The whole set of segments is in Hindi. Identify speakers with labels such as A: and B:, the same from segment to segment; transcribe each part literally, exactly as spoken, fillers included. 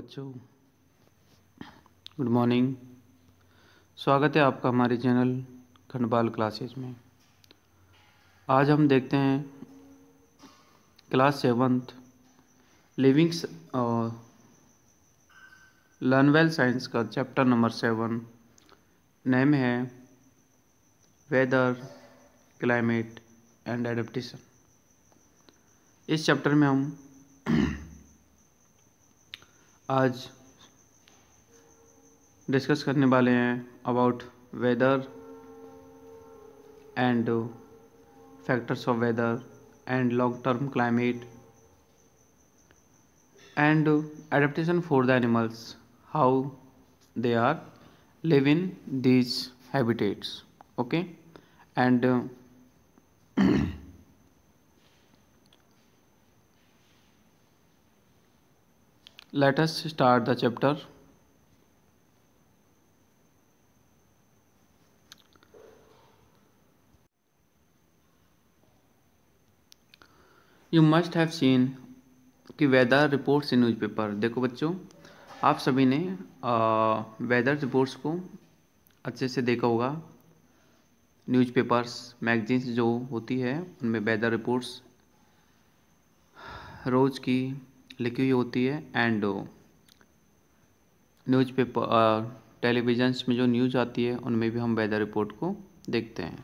A: बच्चों, गुड मॉर्निंग। स्वागत है आपका हमारे चैनल खंडपाल क्लासेज में। आज हम देखते हैं क्लास सेवन्थ लिविंग्स और लर्न वेल साइंस का चैप्टर नंबर सेवन। नेम है वेदर, क्लाइमेट एंड एडेप्टेशन। इस चैप्टर में हम आज डिस्कस करने वाले हैं about weather and factors of weather and long term climate and adaptation for the animals, how they are live in these habitats. Okay, and uh, let us start the chapter. You must have seen कि वेदर रिपोर्ट्स इन न्यूज़पेपर। देखो बच्चों, आप सभी ने वेदर रिपोर्ट्स को अच्छे से देखा होगा। न्यूज़पेपर्स, मैगजीन्स जो होती है उनमें वेदर रिपोर्ट्स रोज़ की लिखी हुई होती है। एंड न्यूज़पेपर, टेलीविजन्स में जो न्यूज़ आती है उनमें भी हम वेदर रिपोर्ट को देखते हैं।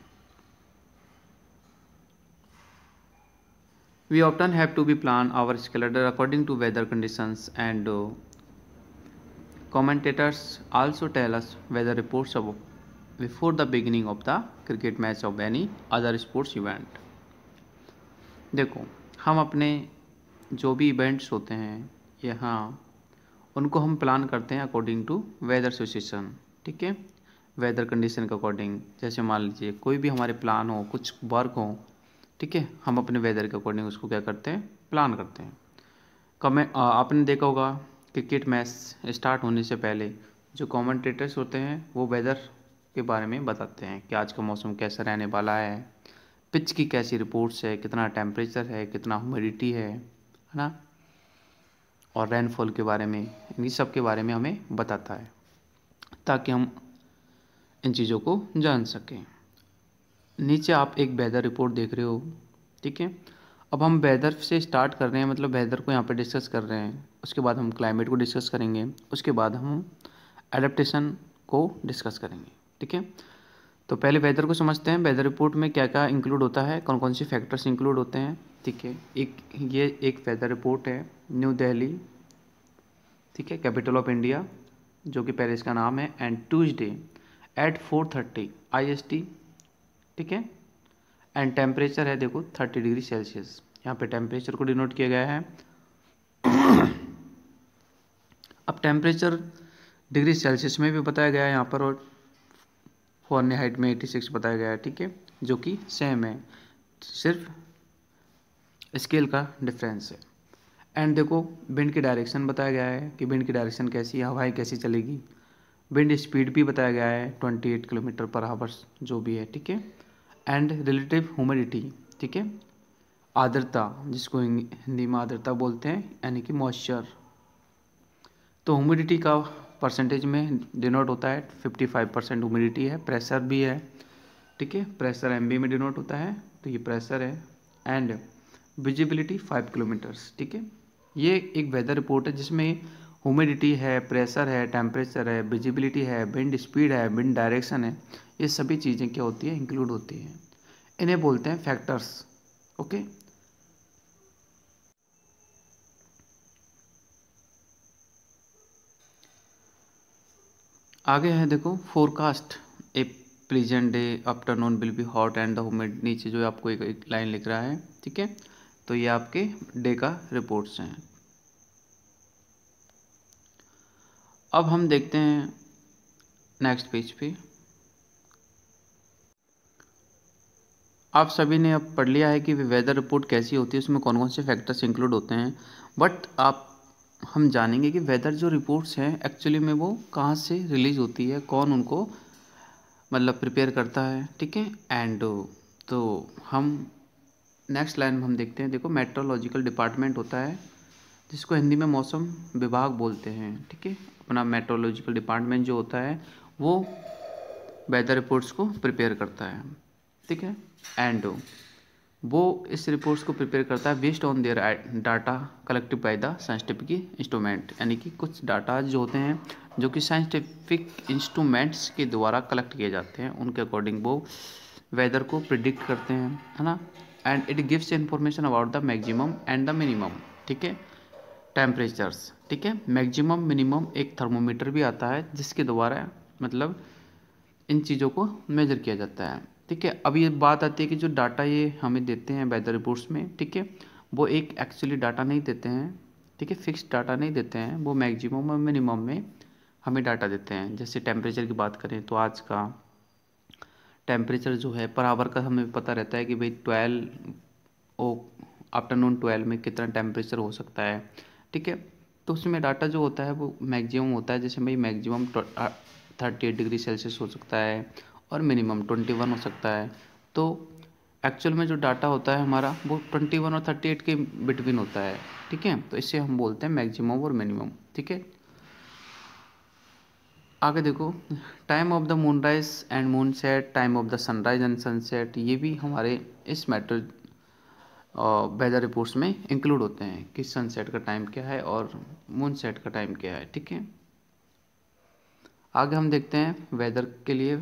A: We often have to be plan our calendar according to weather conditions, and uh, commentators also tell us weather reports of before the beginning of the cricket match of any other sports event. देखो, हम अपने जो भी इवेंट्स होते हैं यहाँ उनको हम प्लान करते हैं अकॉर्डिंग टू वेदर सिचुएशन। ठीक है, वेदर कंडीशन के अकॉर्डिंग। जैसे मान लीजिए कोई भी हमारे प्लान हो, कुछ वर्क हो, ठीक है, हम अपने वेदर के अकॉर्डिंग उसको क्या करते हैं, प्लान करते हैं। कमें आपने देखा होगा क्रिकेट मैच स्टार्ट होने से पहले जो कमेंटेटर्स होते हैं वो वेदर के बारे में बताते हैं कि आज का मौसम कैसा रहने वाला है, पिच की कैसी रिपोर्ट्स है, कितना टेम्परेचर है, कितना ह्यूमिडिटी है है ना, और रेनफॉल के बारे में, इन सब के बारे में हमें बताता है ताकि हम इन चीज़ों को जान सकें। नीचे आप एक वेदर रिपोर्ट देख रहे हो, ठीक है। अब हम वेदर से स्टार्ट कर रहे हैं, मतलब वेदर को यहाँ पे डिस्कस कर रहे हैं। उसके बाद हम क्लाइमेट को डिस्कस करेंगे, उसके बाद हम एडेप्टेशन को डिस्कस करेंगे, ठीक है। तो पहले वेदर को समझते हैं। वेदर रिपोर्ट में क्या क्या इंक्लूड होता है, कौन कौन सी फैक्टर्स इंक्लूड होते हैं, ठीक है। एक ये एक वेदर रिपोर्ट है न्यू दिल्ली, ठीक है, कैपिटल ऑफ इंडिया, जो कि पेरिस का नाम है, and Tuesday at four thirty I S T, ठीक है। एंड टेम्परेचर है देखो थर्टी डिग्री सेल्सियस, यहाँ पे टेम्परेचर को डिनोट किया गया है। अब टेम्परेचर डिग्री सेल्सियस में भी बताया गया है यहाँ पर, और फ़ारेनहाइट में एटी सिक्स बताया गया है, ठीक है, जो कि सेम है, सिर्फ स्केल का डिफरेंस है। एंड देखो विंड की डायरेक्शन बताया गया है कि विंड की डायरेक्शन कैसी है, हवाएं कैसी चलेगी। विंड स्पीड भी बताया गया है अट्ठाईस किलोमीटर पर आवर्स जो भी है, ठीक है। एंड रिलेटिव ह्यूमिडिटी, ठीक है, आर्द्रता, जिसको हिंदी में आर्द्रता बोलते हैं, यानी कि मॉइस्चर। तो ह्यूमिडिटी का परसेंटेज में डिनोट होता है, पचपन परसेंट ह्यूमिडिटी है। प्रेशर भी है, ठीक है, प्रेशर एमबी में डिनोट होता है, तो ये प्रेशर है। एंड विजिबिलिटी फाइव किलोमीटर्स, ठीक है। ये एक वेदर रिपोर्ट है जिसमें ह्यूमिडिटी है, प्रेशर है, टेम्परेचर है, विजिबिलिटी है, विंड स्पीड है, विंड डायरेक्शन है, ये सभी चीज़ें क्या होती है, इंक्लूड होती हैं। इन्हें बोलते हैं फैक्टर्स। ओके, आगे है देखो forecast. A pleasant day, afternoon will be hot and the humid, नीचे जो आपको एक, एक लाइन लिख रहा है, ठीक है। तो ये आपके डे का रिपोर्ट्स हैं। अब हम देखते हैं नेक्स्ट पेज पे। आप सभी ने अब पढ़ लिया है कि वेदर रिपोर्ट कैसी होती है, उसमें कौन कौन से फैक्टर्स इंक्लूड होते हैं। बट आप हम जानेंगे कि वेदर जो रिपोर्ट्स हैं एक्चुअली में वो कहाँ से रिलीज होती है, कौन उनको मतलब प्रिपेयर करता है, ठीक है। एंड तो हम नेक्स्ट लाइन में हम देखते हैं, देखो मेट्रोलॉजिकल डिपार्टमेंट होता है जिसको हिंदी में मौसम विभाग बोलते हैं, ठीक है। अपना मेट्रोलॉजिकल डिपार्टमेंट जो होता है वो वेदर रिपोर्ट्स को प्रिपेयर करता है, ठीक है। एंड वो इस रिपोर्ट्स को प्रिपेयर करता है based on their data collected by the scientific instrument, यानी कि कुछ डाटा जो होते हैं जो कि साइंटिफिक इंस्ट्रूमेंट्स के द्वारा कलेक्ट किए जाते हैं, उनके अकॉर्डिंग वो वेदर को प्रिडिक्ट करते हैं, है ना। And it gives information about the maximum and the minimum, ठीक है, टेम्परेचर्स, ठीक है। मैक्सिमम मिनिमम एक थर्मोमीटर भी आता है जिसके द्वारा मतलब इन चीज़ों को मेजर किया जाता है, ठीक है। अब ये बात आती है कि जो डाटा ये हमें देते हैं वेदर रिपोर्ट्स में, ठीक है, वो एक एक्चुअली डाटा नहीं देते हैं, ठीक है, फिक्स डाटा नहीं देते हैं, वो मैक्सिमम और मिनिमम में हमें डाटा देते हैं। जैसे टेम्परेचर की बात करें तो आज का टेम्परेचर जो है पर आवर का हमें पता रहता है कि भाई ट्वेल्व ओ आफ्टरनून ट्वेल्व में कितना टेम्परेचर हो सकता है, ठीक है। तो उसमें डाटा जो होता है वो मैक्सिमम होता है, जैसे भाई maximum thirty eight degree Celsius हो सकता है और मिनिमम ट्वेंटी वन हो सकता है। तो एक्चुअल में जो डाटा होता है हमारा वो ट्वेंटी वन और थर्टी एट के बिटवीन होता है, ठीक है। तो इससे हम बोलते हैं मैक्सिमम और मिनिमम, ठीक है। आगे देखो, time of the moonrise and moon set, time of the sunrise and sunset, ये भी हमारे इस मैटर वेदर रिपोर्ट्स में इंक्लूड होते हैं कि सनसेट का टाइम क्या है और मून सेट का टाइम क्या है, ठीक है। आगे हम देखते हैं वेदर के लिए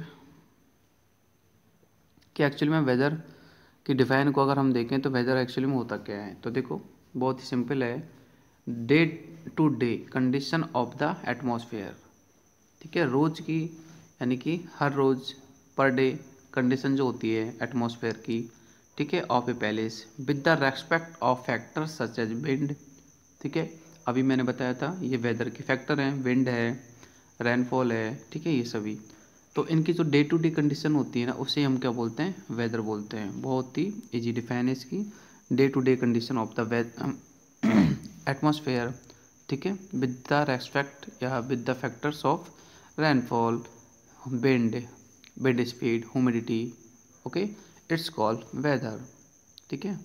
A: कि एक्चुअली में वेदर की डिफाइन को अगर हम देखें तो वेदर एक्चुअली में होता क्या है। तो देखो बहुत ही सिंपल है, day to day condition of the atmosphere, ठीक है। रोज़ की यानी कि हर रोज़ पर डे कंडीशन जो होती है एटमॉस्फेयर की, ठीक है, of a place with the respect of factors such as wind, ठीक है। अभी मैंने बताया था ये वेदर के फैक्टर हैं, विंड है, रेनफॉल है, ठीक है, ये सभी। तो इनकी जो डे टू डे कंडीशन होती है ना उसे हम क्या बोलते हैं, वेदर बोलते हैं। बहुत ही इजी डिफाइन है इसकी, day to day condition of the atmosphere, ठीक है, विद द रेस्पेक्ट या with the factors of rainfall, wind, wind speed, humidity, okay, it's called weather, ठीक है।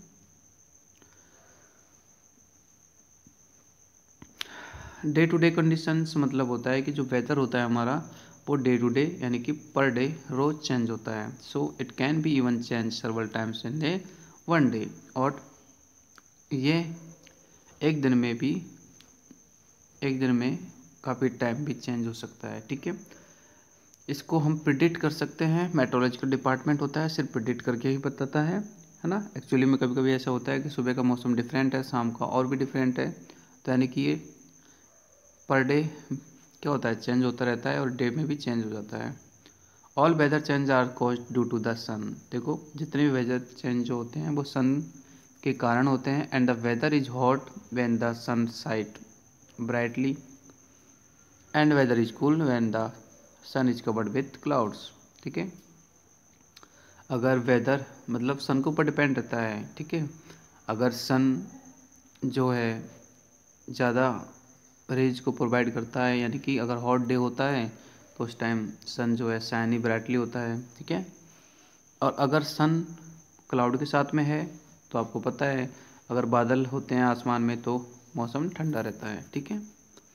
A: डे टू डे कंडीशंस मतलब होता है कि जो वेदर होता है हमारा वो डे टू डे यानी कि पर डे रोज चेंज होता है। So it can be even change several times in day one day, और ये एक दिन में भी एक दिन में काफ़ी टाइम भी चेंज हो सकता है, ठीक है। इसको हम प्रिडिक्ट कर सकते हैं, मेट्रोलॉजिकल डिपार्टमेंट होता है सिर्फ प्रिडिक्ट करके ही बताता है है ना। एक्चुअली में कभी कभी ऐसा होता है कि सुबह का मौसम डिफरेंट है, शाम का और भी डिफरेंट है, तो यानी कि ये पर डे क्या होता है, चेंज होता रहता है और डे में भी चेंज हो जाता है। All weather change are caused due to the sun, देखो जितने भी वेदर चेंज जो होते हैं वो सन के कारण होते हैं। And the weather is hot when the sun sight brightly and weather is cool when the sun is covered with clouds, ठीक है। अगर वेदर मतलब सन के ऊपर डिपेंड रहता है, ठीक है। अगर सन जो है ज़्यादा रेज को प्रोवाइड करता है, यानी कि अगर हॉट डे होता है तो उस टाइम सन जो है शाइनी ब्राइटली होता है, ठीक है। और अगर सन क्लाउड के साथ में है तो आपको पता है अगर बादल होते हैं आसमान में तो मौसम ठंडा रहता है, ठीक है।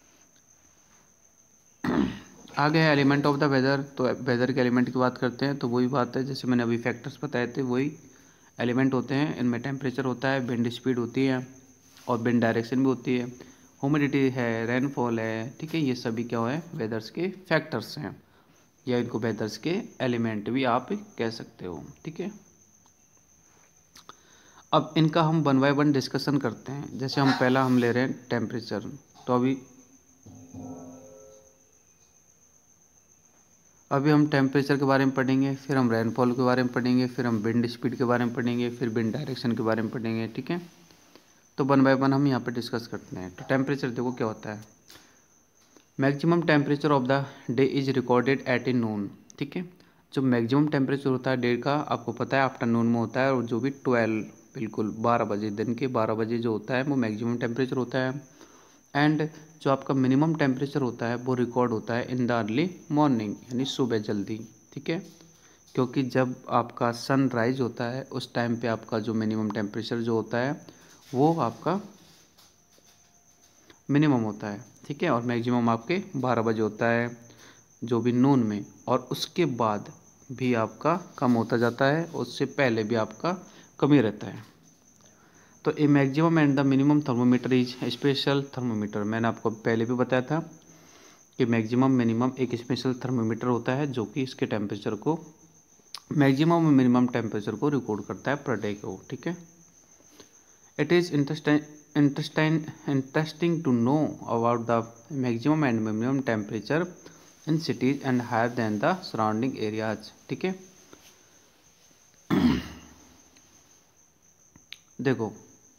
A: आगे है एलिमेंट ऑफ द वेदर, तो वेदर के एलिमेंट की बात करते हैं तो वही बात है जैसे मैंने अभी फैक्टर्स बताए थे वही एलिमेंट होते हैं। इनमें टेम्परेचर होता है, विंड स्पीड होती है और विंड डायरेक्शन भी होती है, ह्यूमिडिटी है, रेनफॉल है, ठीक है। ये सभी क्या है वेदर्स के फैक्टर्स हैं, या इनको वेदर्स के एलिमेंट भी आप कह सकते हो, ठीक है। अब इनका हम वन बाय वन डिस्कशन करते हैं। जैसे हम पहला हम ले रहे हैं टेम्परेचर, तो अभी अभी हम टेम्परेचर के बारे में पढ़ेंगे, फिर हम रेनफॉल के बारे में पढ़ेंगे, फिर हम विंड स्पीड के बारे में पढ़ेंगे, फिर विंड डायरेक्शन के बारे में पढ़ेंगे, ठीक है। तो वन बाय वन हम यहाँ पे डिस्कस करते हैं। तो टेम्परेचर देखो क्या होता है, maximum temperature of the day is recorded at a noon, ठीक है। जो मैक्सिमम टेम्परेचर होता है डे का आपको पता है आफ्टरनून में होता है, और जो भी ट्वेल्व बिल्कुल बारह बजे दिन के बारह बजे जो होता है वो मैक्सिमम टेम्परेचर होता है। एंड जो आपका मिनिमम टेम्परेचर होता है वो रिकॉर्ड होता है इन द अर्ली मॉर्निंग, यानी सुबह जल्दी, ठीक है। क्योंकि जब आपका सन राइज होता है उस टाइम पे आपका जो मिनिमम टेम्परेचर जो होता है वो आपका मिनिमम होता है, ठीक है, और मैक्सिमम आपके बारह बजे होता है जो भी नून में, और उसके बाद भी आपका कम होता जाता है, उससे पहले भी आपका कम ही रहता है। तो a maximum and the minimum thermometer is special thermometer. मैंने आपको पहले भी बताया था कि मैक्सिमम मिनिमम एक स्पेशल थर्मोमीटर होता है जो कि इसके टेम्परेचर को, मैक्सिमम और मिनिमम टेम्परेचर को रिकॉर्ड करता है पर डे को, ठीक है। It is interesting interesting to know about the maximum and minimum temperature in cities and higher than the surrounding areas, ठीक है। देखो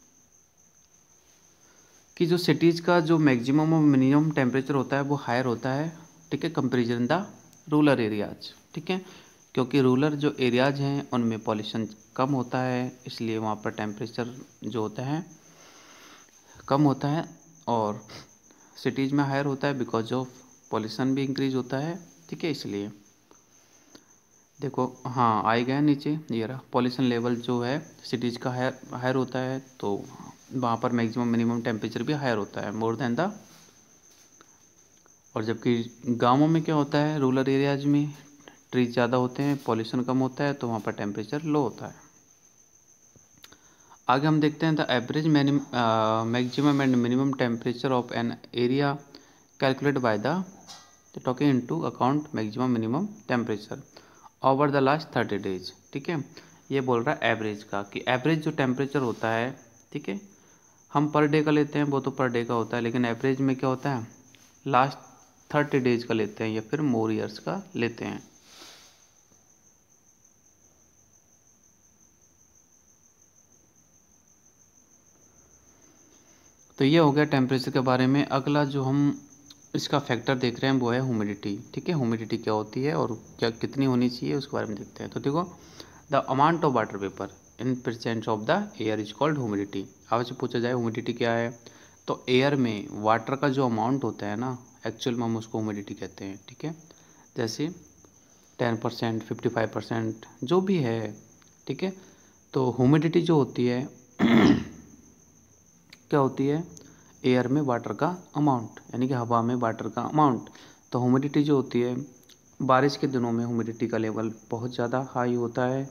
A: कि जो सिटीज़ का जो मैक्सिमम और मिनिमम टेम्परेचर होता है वो हायर होता है, ठीक है, कंपेरिजन द रूरल एरियाज, ठीक है, क्योंकि रूरल जो एरियाज हैं उनमें पॉल्यूशन कम होता है, इसलिए वहाँ पर टेम्परेचर जो होता है कम होता है, और सिटीज़ में हायर होता है बिकॉज ऑफ पॉल्यूशन भी इंक्रीज होता है, ठीक है, इसलिए। देखो हाँ आए गए नीचे, ये रहा पॉल्यूशन लेवल जो है सिटीज़ का हायर हायर होता है, तो वहाँ पर मैक्सिमम मिनिमम टेम्परेचर भी हायर होता है मोर देन द, और जबकि गांवों में क्या होता है, रूरल एरियाज में ट्रीज ज़्यादा होते हैं, पॉल्यूशन कम होता है, तो वहाँ पर टेम्परेचर लो होता है। आगे हम देखते हैं the average maximum and minimum temperature of an area calculate by the talking into account maximum minimum temperature over the last thirty days, ठीक है। ये बोल रहा है एवरेज का, कि एवरेज जो टेम्परेचर होता है, ठीक है, हम पर डे का लेते हैं, वो तो पर डे का होता है, लेकिन एवरेज में क्या होता है, लास्ट थर्टी डेज का लेते हैं या फिर मोर ईयर्स का लेते हैं। तो ये हो गया टेम्परेचर के बारे में। अगला जो हम इसका फैक्टर देख रहे हैं वो है ह्यूमिडिटी, ठीक है। ह्यूमिडिटी क्या होती है और क्या कितनी होनी चाहिए उसके बारे में देखते हैं। तो देखो the amount of water vapour in presence of the air is called humidity. आपसे पूछा जाए ह्यूमिडिटी क्या है, तो एयर में वाटर का जो अमाउंट होता है ना, एक्चुअल में हम उसको ह्यूमिडिटी कहते हैं, ठीक है। जैसे ten percent fifty five percent जो भी है, ठीक है। तो ह्यूमिडिटी जो होती है क्या होती है, एयर में वाटर का अमाउंट, यानी कि हवा में वाटर का अमाउंट। तो ह्यूमिडिटी जो होती है, बारिश के दिनों में ह्यूमिडिटी का लेवल बहुत ज़्यादा हाई होता है,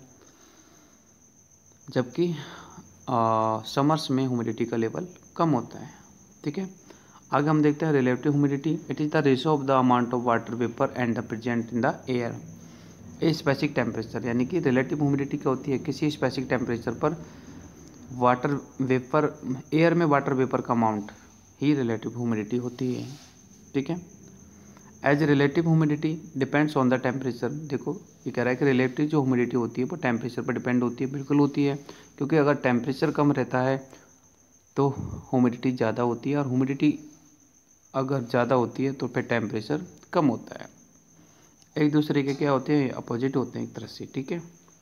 A: जबकि समर्स में ह्यूमिडिटी का लेवल कम होता है, ठीक है। आगे हम देखते हैं relative humidity. It is the ratio of the amount of water vapour and the present in the air a specific temperature. यानी कि रिलेटिव ह्यूमिडिटी क्या होती है, किसी स्पेसिफिक टेम्परेचर पर वाटर वेपर, एयर में वाटर वेपर का अमाउंट ही रिलेटिव ह्यूमिडिटी होती है, ठीक है। As relative humidity depends on the temperature. देखो ये कह रहा है कि रिलेटिव जो ह्यूमिडिटी होती है वो टेम्परेचर पर डिपेंड होती है, बिल्कुल होती है, क्योंकि अगर टेम्परेचर कम रहता है तो ह्यूमिडिटी ज़्यादा होती है, और ह्यूमिडिटी अगर ज़्यादा होती है तो फिर टेम्परेचर कम होता है। एक दूसरे के क्या होते हैं, अपोजिट होते हैं एक तरह से, ठीक है।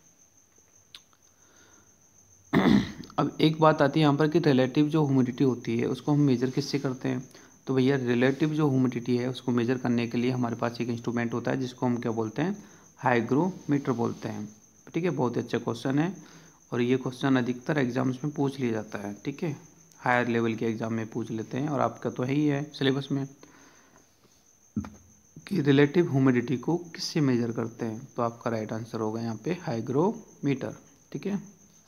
A: अब एक बात आती है यहाँ पर कि रिलेटिव जो ह्यूमिडिटी होती है उसको हम मेजर किससे करते हैं। तो भैया रिलेटिव जो ह्यूमिडिटी है उसको मेजर करने के लिए हमारे पास एक इंस्ट्रूमेंट होता है जिसको हम क्या बोलते हैं, हाइग्रोमीटर बोलते हैं, ठीक है। बहुत ही अच्छा क्वेश्चन है, और ये क्वेश्चन अधिकतर एग्जाम्स में पूछ लिया जाता है, ठीक है। हायर लेवल के एग्जाम में पूछ लेते हैं, और आपका तो है ही है सिलेबस में कि रिलेटिव ह्यूमिडिटी को किससे मेजर करते हैं। तो आपका राइट आंसर होगा यहाँ पे हाइग्रोमीटर, ठीक है।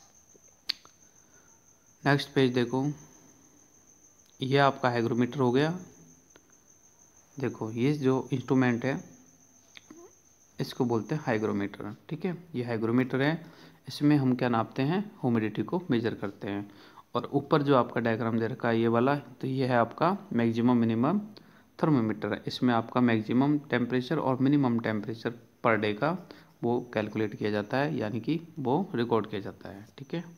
A: नेक्स्ट पेज देखो, ये आपका हाइग्रोमीटर हो गया। देखो ये जो इंस्ट्रूमेंट है इसको बोलते हैं हाइग्रोमीटर, ठीक है। ये हाइग्रोमीटर है, इसमें हम क्या नापते हैं, ह्यूमिडिटी को मेजर करते हैं। और ऊपर जो आपका डायग्राम दे रखा है ये वाला, तो ये है आपका मैक्सिमम मिनिमम थर्मोमीटर है। इसमें आपका मैक्सिमम टेम्परेचर और मिनिमम टेम्परेचर पर डे का वो कैलकुलेट किया जाता है, यानी कि वो रिकॉर्ड किया जाता है, ठीक है।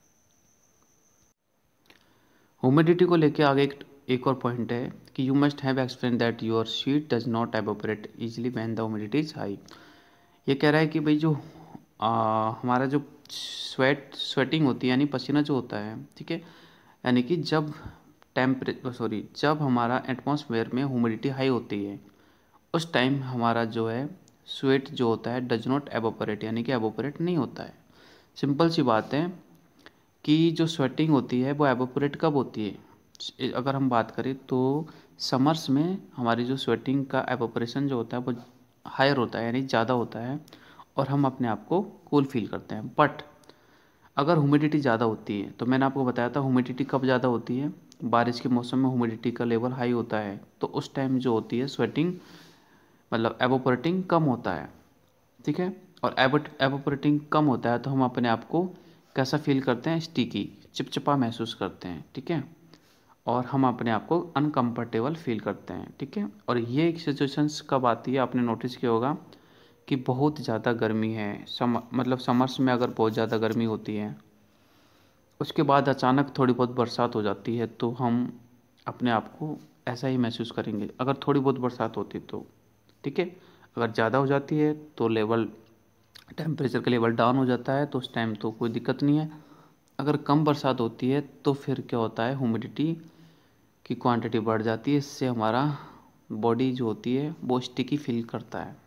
A: ह्यूमिडिटी को लेके आगे एक एक और पॉइंट है कि you must have explain that your sheet does not evaporate easily when the humidity is high. ये कह रहा है कि भाई जो आ, हमारा जो स्वेट स्वेटिंग होती है, यानी पसीना जो होता है, ठीक है, यानी कि जब टेम्परे सॉरी जब हमारा एटमॉस्फेयर में ह्यूमिडिटी हाई होती है उस टाइम हमारा जो है स्वेट जो होता है डज नॉट एवोपरेट, यानी कि एवोपरेट नहीं होता है। सिंपल सी बात है कि जो स्वेटिंग होती है वो एवोपरेट कब होती है, अगर हम बात करें तो समर्स में हमारी जो स्वेटिंग का एवोपरेशन जो होता है वो हायर होता है, यानी ज़्यादा होता है, और हम अपने आप को कूल फील करते हैं। बट अगर ह्यूमिडिटी ज़्यादा होती है, तो मैंने आपको बताया था ह्यूमिडिटी कब ज़्यादा होती है, बारिश के मौसम में ह्यूमिडिटी का लेवल हाई होता है, तो उस टाइम जो होती है स्वेटिंग मतलब एवोपरेटिंग कम होता है, ठीक है। और एवोपरेटिंग कम होता है तो हम अपने आप को कैसा फील करते हैं, स्टिकी, चिपचिपा महसूस करते हैं, ठीक है। और हम अपने आप को अनकंफर्टेबल फील करते हैं, ठीक है। और ये एक सिचुएशंस कब आती है, आपने नोटिस किया होगा कि बहुत ज़्यादा गर्मी है, सम मतलब समर्स में अगर बहुत ज़्यादा गर्मी होती है, उसके बाद अचानक थोड़ी बहुत बरसात हो जाती है, तो हम अपने आप को ऐसा ही महसूस करेंगे अगर थोड़ी बहुत बरसात होती तो, ठीक है। अगर ज़्यादा हो जाती है तो लेवल टेम्परेचर का लेवल डाउन हो जाता है, तो उस टाइम तो कोई दिक्कत नहीं है। अगर कम बरसात होती है तो फिर क्या होता है, ह्यूमिडिटी की क्वांटिटी बढ़ जाती है, इससे हमारा बॉडी जो होती है वो स्टिकी फील करता है।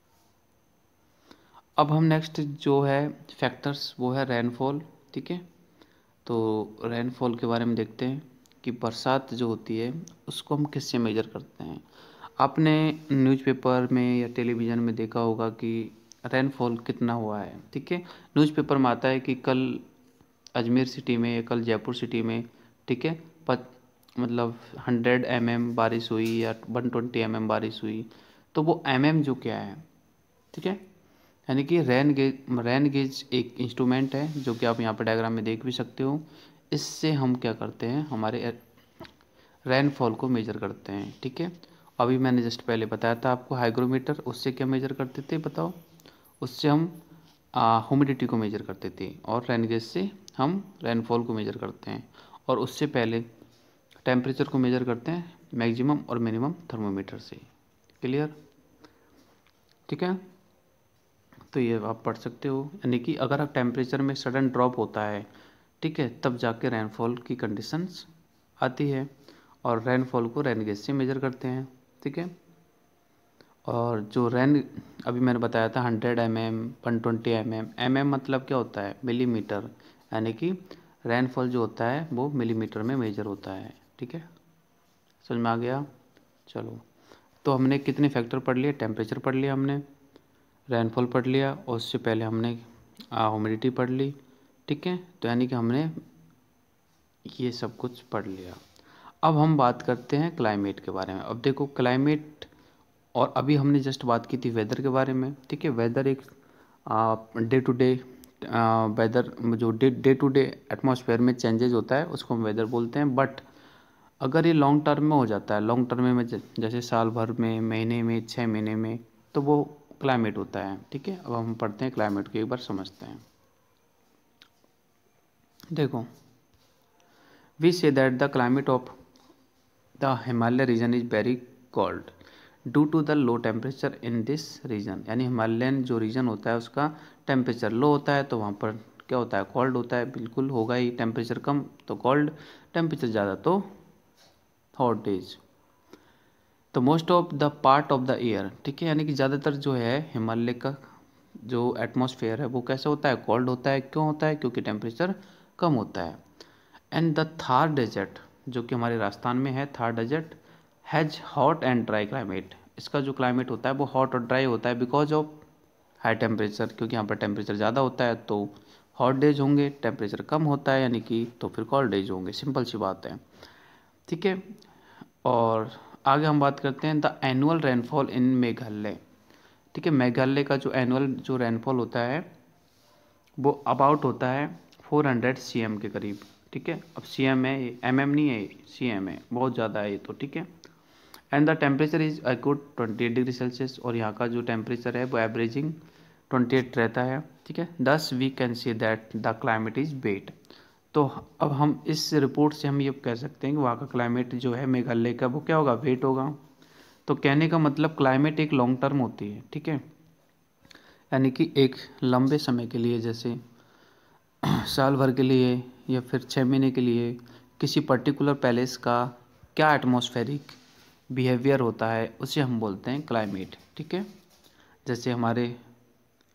A: अब हम नेक्स्ट जो है फैक्टर्स वो है रेनफॉल, ठीक है। तो रेनफॉल के बारे में देखते हैं कि बरसात जो होती है उसको हम किससे मेजर करते हैं। आपने न्यूज़पेपर में या टेलीविज़न में देखा होगा कि रेनफॉल कितना हुआ है, ठीक है। न्यूज़पेपर में आता है कि कल अजमेर सिटी में या कल जयपुर सिटी में, ठीक है, पत मतलब हंड्रेड एम एम बारिश हुई या वन ट्वेंटी एम एम बारिश हुई। तो वो एम एम जो क्या है, ठीक है, यानी कि रेन गेज रेन गेज एक इंस्ट्रूमेंट है जो कि आप यहाँ पर डायग्राम में देख भी सकते हो। इससे हम क्या करते हैं, हमारे रेनफॉल को मेजर करते हैं, ठीक है। अभी मैंने जस्ट पहले बताया था आपको हाइग्रोमीटर, उससे क्या मेजर करते थे बताओ, उससे हम ह्यूमिडिटी को मेजर करते थे, और रेन गेज से हम रेनफॉल को मेजर करते हैं, और उससे पहले टेम्परेचर को मेजर करते हैं मैक्सिमम और मिनिमम थर्मोमीटर से। क्लियर, ठीक है। तो ये आप पढ़ सकते हो, यानी कि अगर आप टेम्परेचर में सडन ड्रॉप होता है, ठीक है, तब जाके रेनफॉल की कंडीशंस आती है, और रेनफॉल को रेन गेज से मेजर करते हैं, ठीक है। और जो रेन अभी मैंने बताया था hundred M M one twenty M M, M M मतलब क्या होता है, मिलीमीटर, यानी कि रेनफॉल जो होता है वो मिलीमीटर में मेजर होता है, ठीक है। समझ में आ गया। चलो, तो हमने कितने फैक्टर पढ़ लिए, टेम्परेचर पढ़ लिया हमने, रेनफॉल पढ़ लिया, और उससे पहले हमने ह्यूमिडिटी पढ़ ली, ठीक है। तो यानी कि हमने ये सब कुछ पढ़ लिया। अब हम बात करते हैं क्लाइमेट के बारे में। अब देखो क्लाइमेट, और अभी हमने जस्ट बात की थी वेदर के बारे में, ठीक है। वेदर एक डे टू डे वेदर जो day day to day atmosphere में चेंजेज होता है उसको हम वेदर बोलते हैं। बट अगर ये लॉन्ग टर्म में हो जाता है, लॉन्ग टर्म में जैसे साल भर में, महीने में, छः महीने में, तो वो क्लाइमेट होता है, ठीक है। अब हम पढ़ते हैं क्लाइमेट को, एक बार समझते हैं। देखो, we say that the climate of the Himalaya region is very cold due to the low temperature in this region, यानी हिमालयन जो रीजन होता है उसका टेम्परेचर लो होता है, तो वहाँ पर क्या होता है, कोल्ड होता है, बिल्कुल होगा ही। टेम्परेचर कम तो कोल्ड, टेम्परेचर ज़्यादा तो हॉट डेज। तो most of the part of the year, ठीक है, यानी कि ज़्यादातर जो है हिमालय का जो एटमॉस्फेयर है वो कैसा होता है, कोल्ड होता है। क्यों होता है, क्योंकि टेम्परेचर कम होता है। एंड द थार डेजर्ट जो कि हमारे राजस्थान में है, Thar desert has hot and dry climate, इसका जो क्लाइमेट होता है वो हॉट और ड्राई होता है बिकॉज ऑफ हाई टेम्परेचर, क्योंकि यहाँ पर टेम्परेचर ज़्यादा होता है तो हॉट डेज होंगे, टेम्परेचर कम होता है यानी कि तो फिर कोल्ड डेज होंगे, सिंपल सी बात है, ठीक है। और आगे हम बात करते हैं the annual rainfall in Meghalaya, ठीक है। मेघालय का जो एनुअल जो रेनफॉल होता है वो अबाउट होता है फोर हंड्रेड सी एम के करीब, ठीक है। अब सी एम है, एम एम नहीं है, सी एम है, बहुत ज़्यादा है ये तो, ठीक है। And the temperature is a good twenty eight degree Celsius, और यहाँ का जो टेम्परेचर है वो एवरेजिंग ट्वेंटी एट रहता है, ठीक है। Thus we can see that the climate is wet. तो अब हम इस रिपोर्ट से हम ये कह सकते हैं कि वहाँ का क्लाइमेट जो है मेघालय का वो क्या होगा, वेट होगा। तो कहने का मतलब क्लाइमेट एक लॉन्ग टर्म होती है, ठीक है, यानी कि एक लंबे समय के लिए, जैसे साल भर के लिए या फिर छः महीने के लिए किसी पर्टिकुलर पैलेस का क्या एटमॉस्फेरिक बिहेवियर होता है उसे हम बोलते हैं क्लाइमेट, ठीक है। जैसे हमारे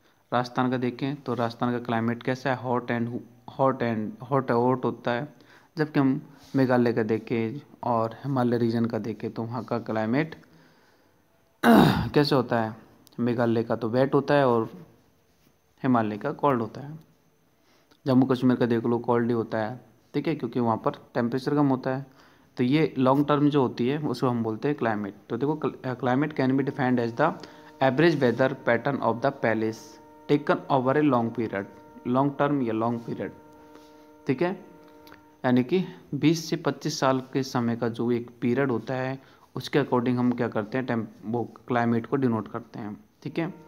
A: राजस्थान का देखें तो राजस्थान का क्लाइमेट कैसा है, hot and hot and hot hot होता है। जबकि हम मेघालय का देखें और हिमालय रीजन का देखें तो वहाँ का क्लाइमेट कैसे होता है, मेघालय का तो वेट होता है और हिमालय का कोल्ड होता है। जम्मू कश्मीर का देख लो कोल्ड ही होता है, ठीक है, क्योंकि वहाँ पर टेम्परेचर कम होता है। तो ये लॉन्ग टर्म जो होती है उसको हम बोलते हैं क्लाइमेट। तो देखो climate can be defined as the average weather pattern of the place taken over a long period, long term या लॉन्ग पीरियड, ठीक है, यानी कि बीस से पच्चीस साल के समय का जो एक पीरियड होता है उसके अकॉर्डिंग हम क्या करते हैं, टेम्प वो क्लाइमेट को डिनोट करते हैं, ठीक है।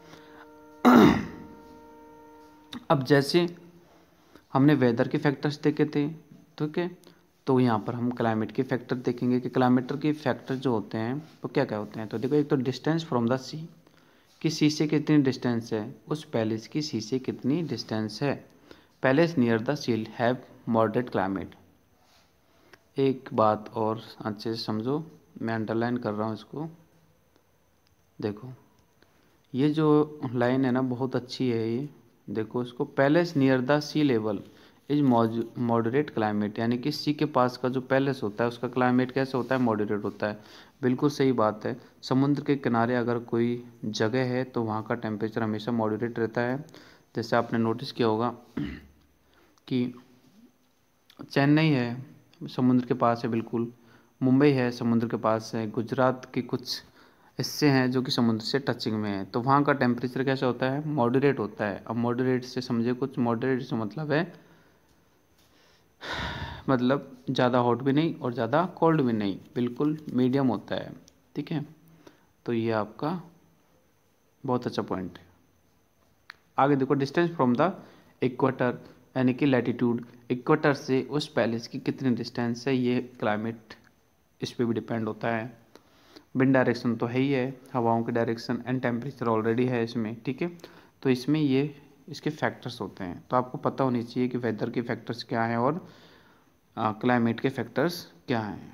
A: अब जैसे हमने वेदर के फैक्टर्स देखे थे, ठीक है, तो यहाँ पर हम क्लाइमेट के फैक्टर देखेंगे कि क्लाइमेट के फैक्टर जो होते हैं वो क्या क्या होते हैं। तो देखो, एक तो डिस्टेंस फ्रॉम द सी, कि सी से कितनी डिस्टेंस है, उस पैलेस की सी से कितनी डिस्टेंस है। Place near the sea have moderate climate. एक बात और अच्छे से समझो, मैं अंडरलाइन कर रहा हूँ इसको, देखो ये जो लाइन है ना बहुत अच्छी है ये, देखो इसको, place near the sea level is moderate climate, यानी कि सी के पास का जो पैलेस होता है उसका क्लाइमेट कैसे होता है, मॉडरेट होता है। बिल्कुल सही बात है। समुद्र के किनारे अगर कोई जगह है तो वहाँ का टेम्परेचर हमेशा मॉडरेट रहता है। जैसे आपने नोटिस किया होगा कि चेन्नई है समुद्र के पास है बिल्कुल, मुंबई है समुद्र के पास है, गुजरात के कुछ हिस्से हैं जो कि समुद्र से टचिंग में है, तो वहाँ का टेम्परेचर कैसा होता है, मॉडरेट होता है। अब मॉडरेट से समझे कुछ, मॉडरेट से मतलब है मतलब ज़्यादा हॉट भी नहीं और ज़्यादा कोल्ड भी नहीं, बिल्कुल मीडियम होता है, ठीक है। तो ये आपका बहुत अच्छा पॉइंट है। आगे देखो, डिस्टेंस फ्रॉम द इक्वेटर, यानी कि लैटिट्यूड, इक्वेटर से उस पैलेस की कितनी डिस्टेंस है, ये क्लाइमेट इस पर भी डिपेंड होता है। विंड डायरेक्शन तो है ही है, हवाओं की डायरेक्शन, एंड टेम्परेचर ऑलरेडी है इसमें, ठीक है। तो इसमें ये इसके फैक्टर्स होते हैं, तो आपको पता होनी चाहिए कि वेदर के फैक्टर्स क्या हैं और क्लाइमेट के फैक्टर्स क्या हैं।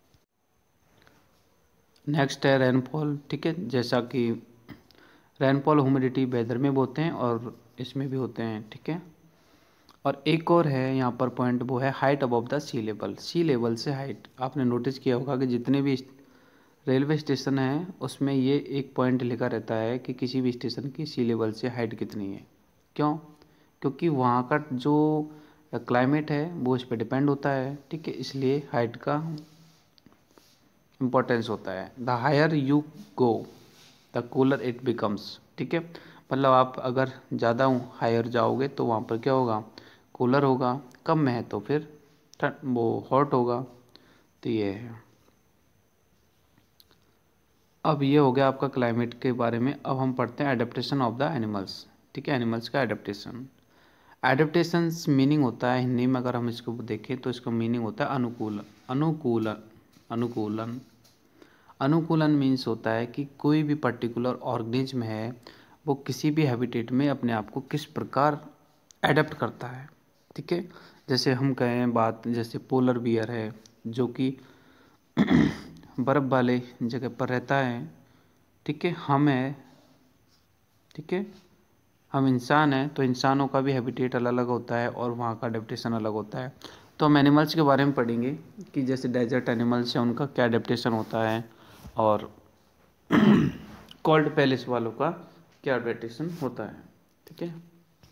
A: नेक्स्ट है रेनफॉल, ठीक है, जैसा कि रेनफॉल ह्यूमिडिटी वेदर में भी होते हैं और इसमें भी होते हैं, ठीक है। और एक और है यहाँ पर पॉइंट, वो है height above the sea level, sea level से हाइट। आपने नोटिस किया होगा कि जितने भी रेलवे स्टेशन है उसमें ये एक पॉइंट लिखा रहता है कि किसी भी स्टेशन की सी लेवल से हाइट कितनी है। क्यों? क्योंकि वहाँ का जो क्लाइमेट है वो इस पर डिपेंड होता है, ठीक है, इसलिए हाइट का इम्पोर्टेंस होता है। The higher you go the cooler it becomes, ठीक है, मतलब आप अगर ज़्यादा हायर जाओगे तो वहाँ पर क्या होगा, कूलर होगा, कम में है तो फिर वो हॉट होगा। तो ये है। अब ये हो गया आपका क्लाइमेट के बारे में। अब हम पढ़ते हैं एडेप्टेशन ऑफ द एनिमल्स, ठीक है, एनिमल्स का एडेप्टेशन। एडेप्टेशंस मीनिंग होता है हिंदी में, अगर हम इसको देखें तो इसका मीनिंग होता है अनुकूलन, अनुकूलन, अनुकूलन। अनुकूलन मीन्स होता है कि कोई भी पर्टिकुलर ऑर्गेनिज्म है वो किसी भी हैबिटेट में अपने आप को किस प्रकार एडेप्ट करता है, ठीक है। जैसे हम कहें बात, जैसे पोलर बियर है जो कि बर्फ़ वाले जगह पर रहता है, ठीक है, हम है, ठीक है, हम इंसान हैं, तो इंसानों का भी हैबिटेट अलग अलग होता है और वहाँ का एडेप्टेशन अलग होता है। तो हम एनिमल्स के बारे में पढ़ेंगे कि जैसे डेजर्ट एनिमल्स हैं उनका क्या एडेप्टेशन होता है और कोल्ड पैलेस वालों का क्या एडेप्टेशन होता है, ठीक है।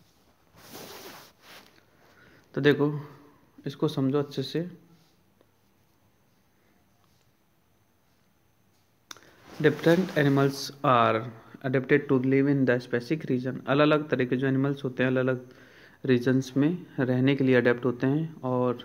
A: तो देखो इसको समझो अच्छे से। Different animals are adapted to live in the specific region, अलग अलग तरह के जो एनिमल्स होते हैं अलग अलग रीजन्स में रहने के लिए अडेप्ट होते हैं। और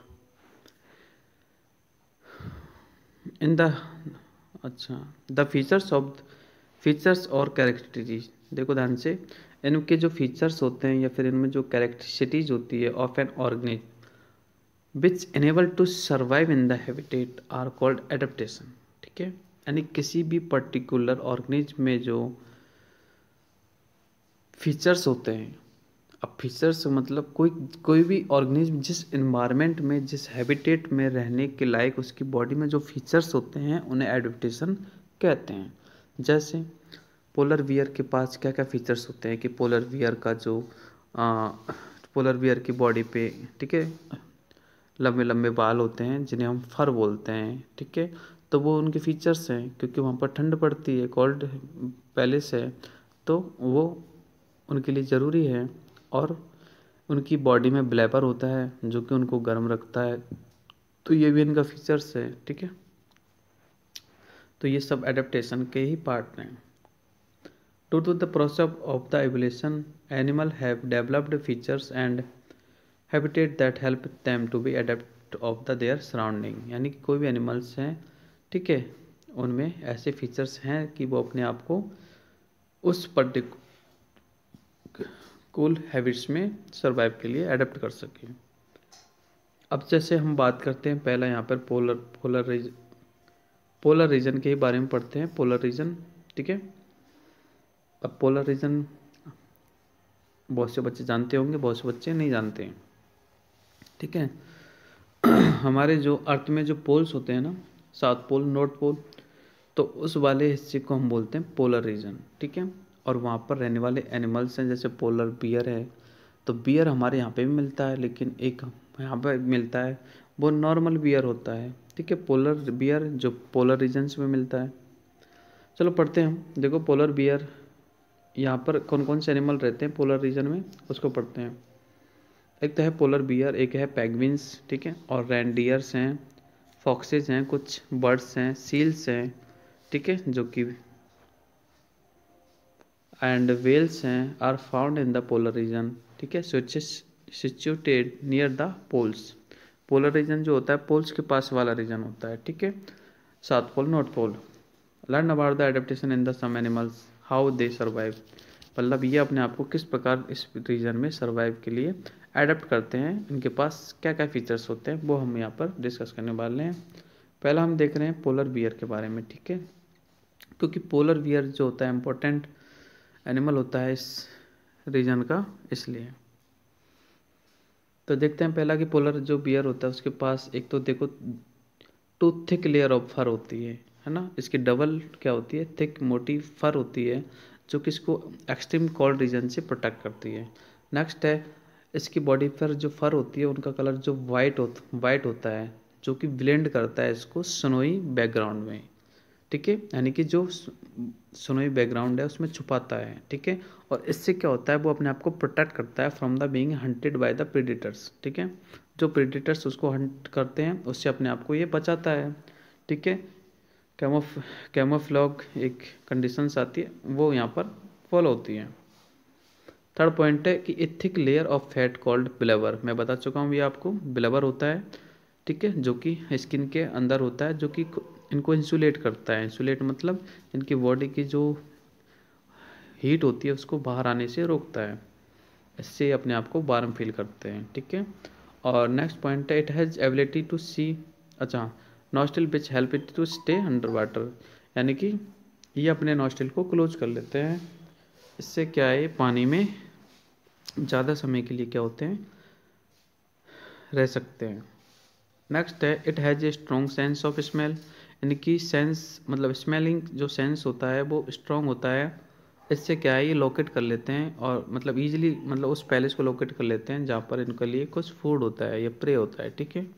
A: इन द अच्छा द फीचर्स ऑफ फीचर्स और कैरेक्टरिस्टिक्स, देखो ध्यान से, इनके जो फीचर्स होते हैं या फिर इनमें जो कैरेक्टरिस्टिक्स होती है of an organism which enable to survive in the habitat are called adaptation, ठीक है, यानी किसी भी पर्टिकुलर ऑर्गेनिज्म में जो फीचर्स होते हैं, अब फीचर्स मतलब कोई कोई भी ऑर्गेनिज्म जिस इन्वायरमेंट में, जिस हैबिटेट में रहने के लायक उसकी बॉडी में जो फीचर्स होते हैं उन्हें एडेप्टेशन कहते हैं। जैसे पोलर बियर के पास क्या क्या फीचर्स होते हैं कि पोलर बियर का जो आ, पोलर बियर की बॉडी पे, ठीक है, लंबे लंबे बाल होते हैं जिन्हें हम फर बोलते हैं, ठीक है। तो वो उनके फीचर्स हैं, क्योंकि वहाँ पर ठंड पड़ती है, कोल्ड पैलेस है, तो वो उनके लिए ज़रूरी है। और उनकी बॉडी में ब्लैबर होता है जो कि उनको गर्म रखता है, तो ये भी इनका फीचर्स है, ठीक है। तो ये सब एडेप्टेशन के ही पार्ट हैं। Due to the process of the evolution, animals have developed features and habitat that help them to be adapt of the their surrounding। यानी कि कोई भी एनिमल्स हैं, ठीक है, उनमें ऐसे फीचर्स हैं कि वो अपने आप को उस पर्टिकुलर हैबिट्स में सर्वाइव के लिए अडेप्ट कर सकें। अब जैसे हम बात करते हैं, पहला यहाँ पर polar polar region polar region के बारे में पढ़ते हैं। पोलर रीजन, ठीक है। अब पोलर रीजन बहुत से बच्चे जानते होंगे, बहुत से बच्चे नहीं जानते हैं, ठीक है। हमारे जो अर्थ में जो पोल्स होते हैं ना, साउथ पोल, नॉर्थ पोल, तो उस वाले हिस्से को हम बोलते हैं पोलर रीजन, ठीक है। और वहाँ पर रहने वाले एनिमल्स हैं, जैसे पोलर बियर है। तो बियर हमारे यहाँ पे भी मिलता है, लेकिन एक यहाँ पे मिलता है वो नॉर्मल बियर होता है, ठीक है। पोलर बियर जो पोलर रीजन्स में मिलता है। चलो पढ़ते हैं हम। देखो पोलर बियर, यहाँ पर कौन कौन से एनिमल रहते हैं पोलर रीजन में, उसको पढ़ते हैं। एक तो है पोलर बियर, एक है पेंगुइन्स, ठीक है, और रेनडियर्स हैं, फॉक्सेज हैं, कुछ बर्ड्स हैं, सील्स हैं, ठीक है, जो कि एंड वेल्स हैं, are found in the polar region, ठीक है, situated near the poles. Polar region जो होता है पोल्स के पास वाला रीजन होता है, ठीक है, south pole, north pole. Learn about the adaptation in the some animals, how they survive. मतलब ये अपने आप को किस प्रकार इस रीजन में सर्वाइव के लिए एडेप्ट करते हैं, इनके पास क्या क्या फीचर्स होते हैं, वो हम यहाँ पर डिस्कस करने वाले हैं। पहला हम देख रहे हैं पोलर बियर के बारे में, ठीक है, क्योंकि पोलर बियर जो होता है इम्पोर्टेंट एनिमल होता है इस रीजन का, इसलिए। तो देखते हैं पहला कि पोलर जो बियर होता है उसके पास एक तो देखो two thick layer of fur होती है है ना। इसकी डबल क्या होती है, थिक मोटी फर होती है, जो कि इसको एक्सट्रीम कोल्ड रीजन से प्रोटेक्ट करती है। नेक्स्ट है इसकी बॉडी पर जो फर होती है उनका कलर जो वाइट हो वाइट होता है, जो कि ब्लेंड करता है इसको स्नोई बैकग्राउंड में, ठीक है, यानी कि जो स्नोई बैकग्राउंड है उसमें छुपाता है, ठीक है। और इससे क्या होता है, वो अपने आप को प्रोटेक्ट करता है from the being hunted by the predators, ठीक है। जो प्रेडेटर्स उसको हंट करते हैं उससे अपने आप को ये बचाता है, ठीक है। कैमोफ कैमोफ्लॉग एक कंडीशंस आती है, वो यहाँ पर फॉलो होती है। थर्ड पॉइंट है कि a thick layer of fat called blubber. मैं बता चुका हूँ ये आपको, ब्लेबर होता है, ठीक है, जो कि स्किन के अंदर होता है, जो कि इनको इंसुलेट करता है। इंसुलेट मतलब इनकी बॉडी की जो हीट होती है उसको बाहर आने से रोकता है, इससे अपने आप को वार्म फील करते हैं, ठीक है। और नेक्स्ट पॉइंट है it has ability to see, अच्छा, nostril which help it to stay under water. यानी कि ये अपने नॉस्ट्रिल को क्लोज कर लेते हैं, इससे क्या है पानी में ज़्यादा समय के लिए क्या होते हैं, रह सकते हैं। नेक्स्ट है it has a strong sense of smell. यानी कि सेंस मतलब स्मेलिंग जो सेंस होता है वो स्ट्रॉन्ग होता है, इससे क्या है ये लोकेट कर लेते हैं और मतलब इजीली मतलब उस पैलेस को लोकेट कर लेते हैं जहाँ पर इनके लिए कुछ फूड होता है या प्रे होता है, ठीक है।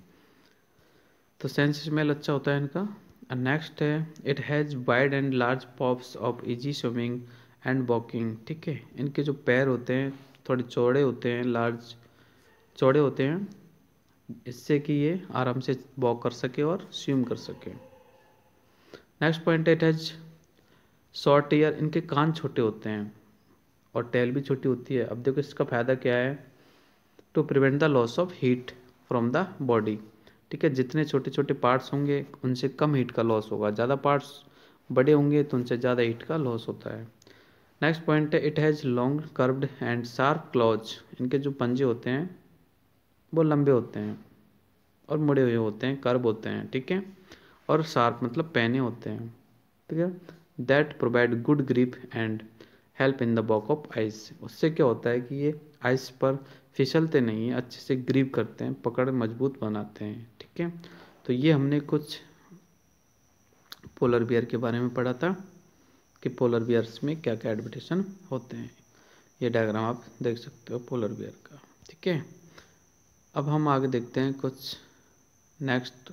A: तो सेंस स्मेल अच्छा होता है इनका। नेक्स्ट है it has wide and large paws of easy swimming and walking, ठीक है। इनके जो पैर होते हैं थोड़े चौड़े होते हैं, लार्ज चौड़े होते हैं, इससे कि ये आराम से वॉक कर सके और स्विम कर सके। Next point it has short ear. इनके कान छोटे होते हैं और टेल भी छोटी होती है। अब देखो इसका फ़ायदा क्या है, to prevent the loss of heat from the body, ठीक है। जितने छोटे छोटे पार्ट्स होंगे उनसे कम हीट का लॉस होगा, ज़्यादा पार्ट्स बड़े होंगे तो उनसे ज़्यादा हीट का लॉस होता है। नेक्स्ट पॉइंट है it has long curved and sharp claws. इनके जो पंजे होते हैं वो लंबे होते हैं और मुड़े हुए होते हैं, कर्व होते हैं, ठीक है। और शार्प मतलब पैने होते हैं, ठीक है। That provide good grip and help in the walk of ice. उससे क्या होता है कि ये आइस पर फिसलते नहीं हैं, अच्छे से ग्रिप करते हैं, पकड़ मजबूत बनाते हैं, ठीक है। तो ये हमने कुछ पोलर बियर के बारे में पढ़ा था कि पोलर बियर्स में क्या क्या एडaptation होते हैं। ये डायग्राम आप देख सकते हो पोलर बियर का, ठीक है। अब हम आगे देखते हैं कुछ नेक्स्ट,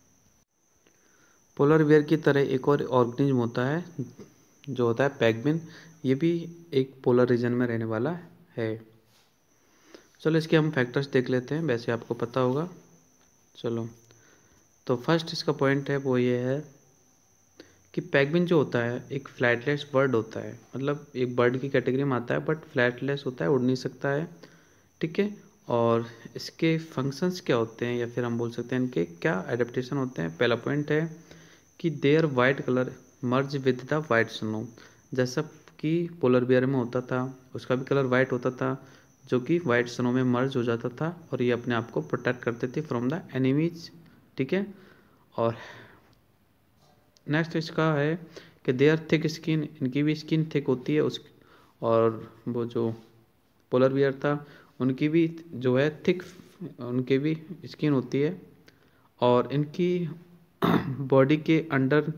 A: पोलर बियर की तरह एक और ऑर्गेनिज्म होता है जो होता है पेंगुइन। ये भी एक पोलर रीजन में रहने वाला है। चलो इसके हम फैक्टर्स देख लेते हैं, वैसे आपको पता होगा। चलो, तो फर्स्ट इसका पॉइंट है वो ये है कि पेंगुइन जो होता है एक फ्लैटलेस बर्ड होता है, मतलब एक बर्ड की कैटेगरी में आता है बट फ्लैटलेस होता है, उड़ नहीं सकता है, ठीक है। और इसके फंक्शंस क्या होते हैं, या फिर हम बोल सकते हैं इनके क्या एडेप्टेशन होते हैं। पहला पॉइंट है कि their white colour merge with the white snow, जैसा कि पोलर बियर में होता था, उसका भी कलर वाइट होता था जो कि वाइट स्नो में मर्ज हो जाता था, और ये अपने आप को प्रोटेक्ट करते थे फ्रॉम द एनिमीज, ठीक है। और नेक्स्ट इसका है कि देयर थिक स्किन, इनकी भी स्किन थिक होती है उस, और वो जो पोलर बियर था उनकी भी जो है थिक, उनकी भी स्किन होती है। और इनकी बॉडी के अंडर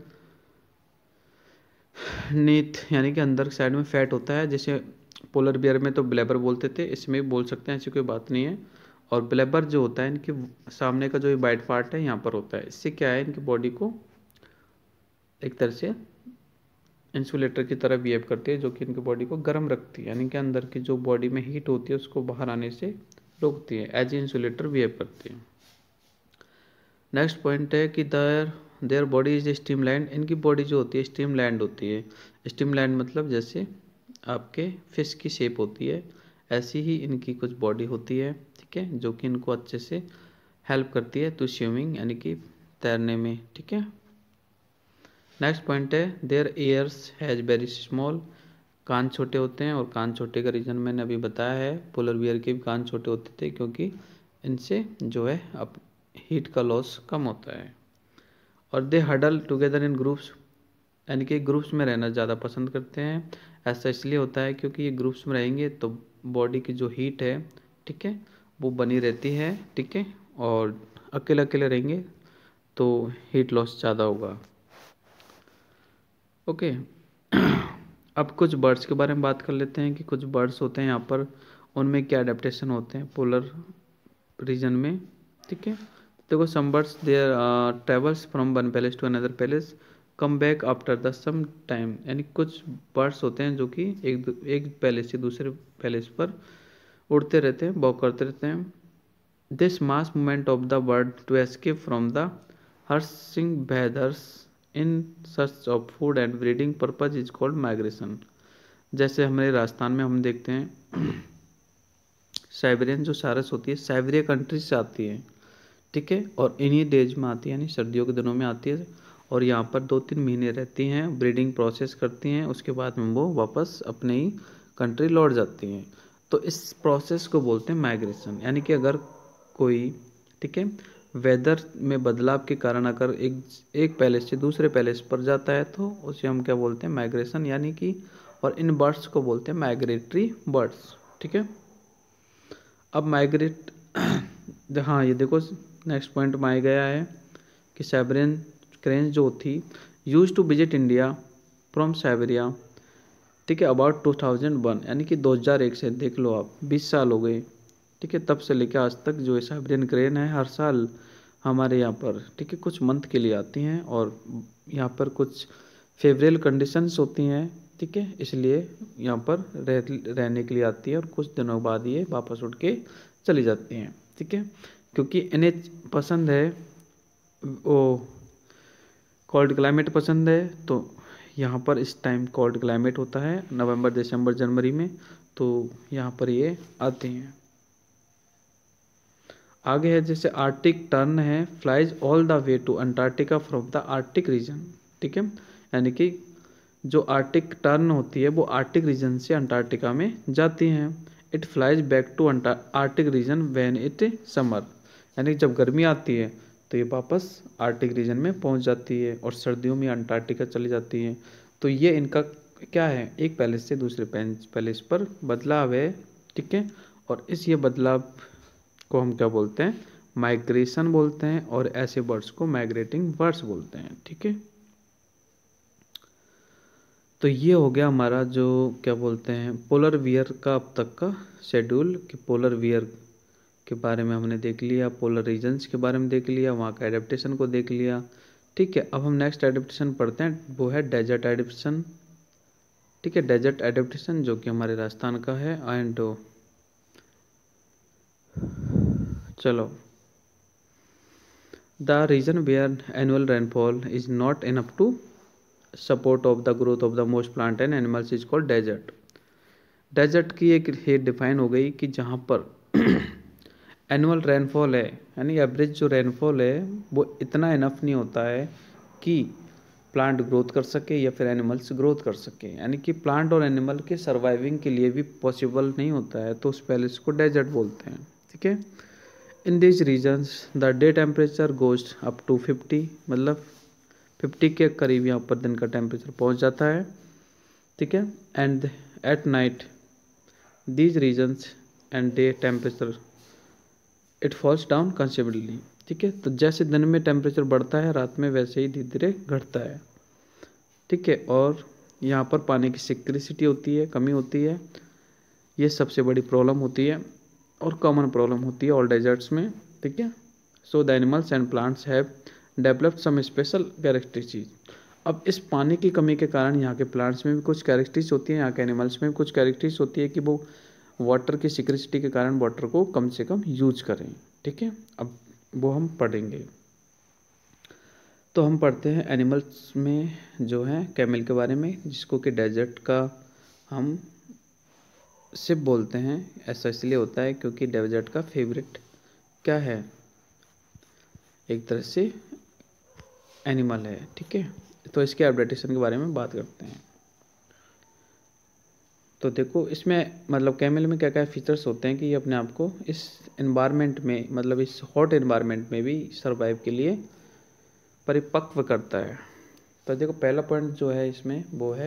A: नीथ यानी कि अंदर साइड में फैट होता है, जैसे पोलर बियर में तो ब्लेबर बोलते थे, इसमें भी बोल सकते हैं, ऐसी कोई बात नहीं है। और ब्लेबर जो होता है इनके सामने का जो वाइट पार्ट है यहाँ पर होता है, इससे क्या है इनकी बॉडी को एक तरह से इंसुलेटर की तरह बिहेव करती है, जो कि इनकी बॉडी को गर्म रखती है, यानी कि अंदर की जो बॉडी में हीट होती है उसको बाहर आने से रोकती है, एज ए इंसुलेटर बिहेव करती है। नेक्स्ट पॉइंट है कि their their body is streamline, इनकी बॉडी जो होती है स्ट्रीमलाइंड होती है। स्ट्रीमलाइंड मतलब जैसे आपके फिश की शेप होती है, ऐसी ही इनकी कुछ बॉडी होती है, ठीक है, जो कि इनको अच्छे से हेल्प करती है टू स्विमिंग, यानी कि तैरने में, ठीक है। नेक्स्ट पॉइंट है their ears has very small, कान छोटे होते हैं, और कान छोटे का रीज़न मैंने अभी बताया है, पोलर बियर के भी कान छोटे होते थे क्योंकि इनसे जो है अब हीट का लॉस कम होता है। और they huddle together in groups, यानी कि ग्रुप्स में रहना ज़्यादा पसंद करते हैं। ऐसा इसलिए होता है क्योंकि ये ग्रुप्स में रहेंगे तो बॉडी की जो हीट है, ठीक है, वो बनी रहती है, ठीक है। और अकेले अकेले रहेंगे तो हीट लॉस ज़्यादा होगा। ओके अब कुछ बर्ड्स के बारे में बात कर लेते हैं कि कुछ बर्ड्स होते हैं यहाँ पर, उनमें क्या अडेप्टेशन होते हैं पोलर रीजन में, ठीक है। देखो some birds their travels from one place to another place come back after the some time, यानी कुछ बर्ड्स होते हैं जो कि एक एक पैलेस से दूसरे पैलेस पर उड़ते रहते हैं, वॉक करते रहते हैं। This mass movement of the bird to escape from the harsh weathers in search of food and breeding purpose is called migration. जैसे हमारे राजस्थान में हम देखते हैं साइबेरियन जो सारस होती है साइबेरिया कंट्री से आती है, ठीक है, और इन्हीं डेज में आती है, यानी सर्दियों के दिनों में आती है, और यहाँ पर दो तीन महीने रहती हैं, ब्रीडिंग प्रोसेस करती हैं, उसके बाद में वो वापस अपने ही कंट्री लौट जाती हैं। तो इस प्रोसेस को बोलते हैं माइग्रेशन, यानी कि अगर कोई, ठीक है, वेदर में बदलाव के कारण अगर एक एक पैलेस से दूसरे पैलेस पर जाता है तो उसे हम क्या बोलते हैं माइग्रेशन, यानी कि, और इन बर्ड्स को बोलते हैं माइग्रेटरी बर्ड्स, ठीक है। अब माइग्रेट हाँ ये देखो नेक्स्ट पॉइंट में आ गया है कि साइबेरियन क्रेन जो थी used to visit India from Siberia, ठीक है, अबाउट टू थाउजेंड वन, यानी कि दो हज़ार एक से देख लो आप बीस साल हो गए, ठीक है, तब से लेकर आज तक जो है साइबेरियन क्रेन है हर साल हमारे यहाँ पर, ठीक है, कुछ मंथ के लिए आती हैं, और यहाँ पर कुछ फेवरेबल कंडीशंस होती हैं, ठीक है, इसलिए यहाँ पर रह रहने के लिए आती है, और कुछ दिनों बाद ये वापस उड़ के चली जाती हैं, ठीक है, क्योंकि इन्हें पसंद है वो कोल्ड क्लाइमेट पसंद है। तो यहाँ पर इस टाइम कोल्ड क्लाइमेट होता है नवंबर दिसंबर जनवरी में, तो यहाँ पर ये आते हैं। आगे है जैसे आर्टिक टर्न है flies all the way to Antarctica from the Arctic region, ठीक है, यानी कि जो आर्टिक टर्न होती है वो आर्टिक रीजन से अंटार्कटिका में जाती हैं। It flies back to Arctic region when it summer, यानी जब गर्मी आती है तो ये वापस आर्टिक रीजन में पहुंच जाती है, और सर्दियों में अंटार्कटिका चली जाती है। तो ये इनका क्या है, एक पैलेस से दूसरे पैलेस पर बदलाव है, ठीक है, और इस ये बदलाव को हम क्या बोलते हैं माइग्रेशन बोलते हैं, और ऐसे बर्ड्स को माइग्रेटिंग बर्ड्स बोलते हैं, ठीक है। तो ये हो गया हमारा जो क्या बोलते हैं पोलर बियर का अब तक का शेड्यूल, कि पोलर बियर के बारे में हमने देख लिया, पोलर रीजन्स के बारे में देख लिया, वहाँ का एडेप्टेशन को देख लिया। ठीक है, अब हम नेक्स्ट एडेप्टेशन पढ़ते हैं, वो है डेजर्ट एडेप्टेशन। ठीक है, डेजर्ट एडेप्टेशन जो कि हमारे राजस्थान का है। एंड चलो, the region where annual rainfall is not enough to support of the growth of the most plant and animals is called desert. Desert की एक हेड डिफाइन हो गई कि जहाँ पर एनुअल रेनफॉल है, यानी एवरेज जो रेनफॉल है वो इतना इनफ नहीं होता है कि प्लांट ग्रोथ कर सके या फिर एनिमल्स ग्रोथ कर सके, यानी कि प्लांट और एनिमल के सर्वाइविंग के लिए भी पॉसिबल नहीं होता है, तो उस पैलेस को डेजर्ट बोलते हैं। ठीक है, in this regions the day temperature goes up to fifty, मतलब फिफ्टी के करीब यहाँ पर दिन का टेम्परेचर पहुँच जाता है। ठीक है, and at night these regions and day temperature it falls down considerably. ठीक है, तो जैसे दिन में टेम्परेचर बढ़ता है, रात में वैसे ही धीरे धीरे घटता है। ठीक है, और यहाँ पर पानी की सिक्रिसिटी होती है, कमी होती है, ये सबसे बड़ी प्रॉब्लम होती है और कॉमन प्रॉब्लम होती है ऑल डेजर्ट्स में। ठीक है, so the animals and plants have developed some special characteristics. अब इस पानी की कमी के कारण यहाँ के प्लांट्स में भी कुछ कैरेक्टरिस्टिक्स होती है, यहाँ के एनिमल्स में भी कुछ कैरेक्टरिस्टिक्स होती है कि वो वाटर की सिक्रिसिटी के कारण वाटर को कम से कम यूज करें। ठीक है, अब वो हम पढ़ेंगे। तो हम पढ़ते हैं एनिमल्स में जो है कैमल के बारे में, जिसको कि डेजर्ट का हम सिप बोलते हैं। ऐसा इसलिए होता है क्योंकि डेजर्ट का फेवरेट क्या है, एक तरह से एनिमल है। ठीक है, तो इसके एडेप्टेशन के बारे में बात करते हैं। तो देखो, इसमें मतलब कैमल में क्या क्या फीचर्स होते हैं कि ये अपने आप को इस एनवायरनमेंट में, मतलब इस हॉट एनवायरनमेंट में भी सर्वाइव के लिए परिपक्व करता है। तो देखो, पहला पॉइंट जो है इसमें वो है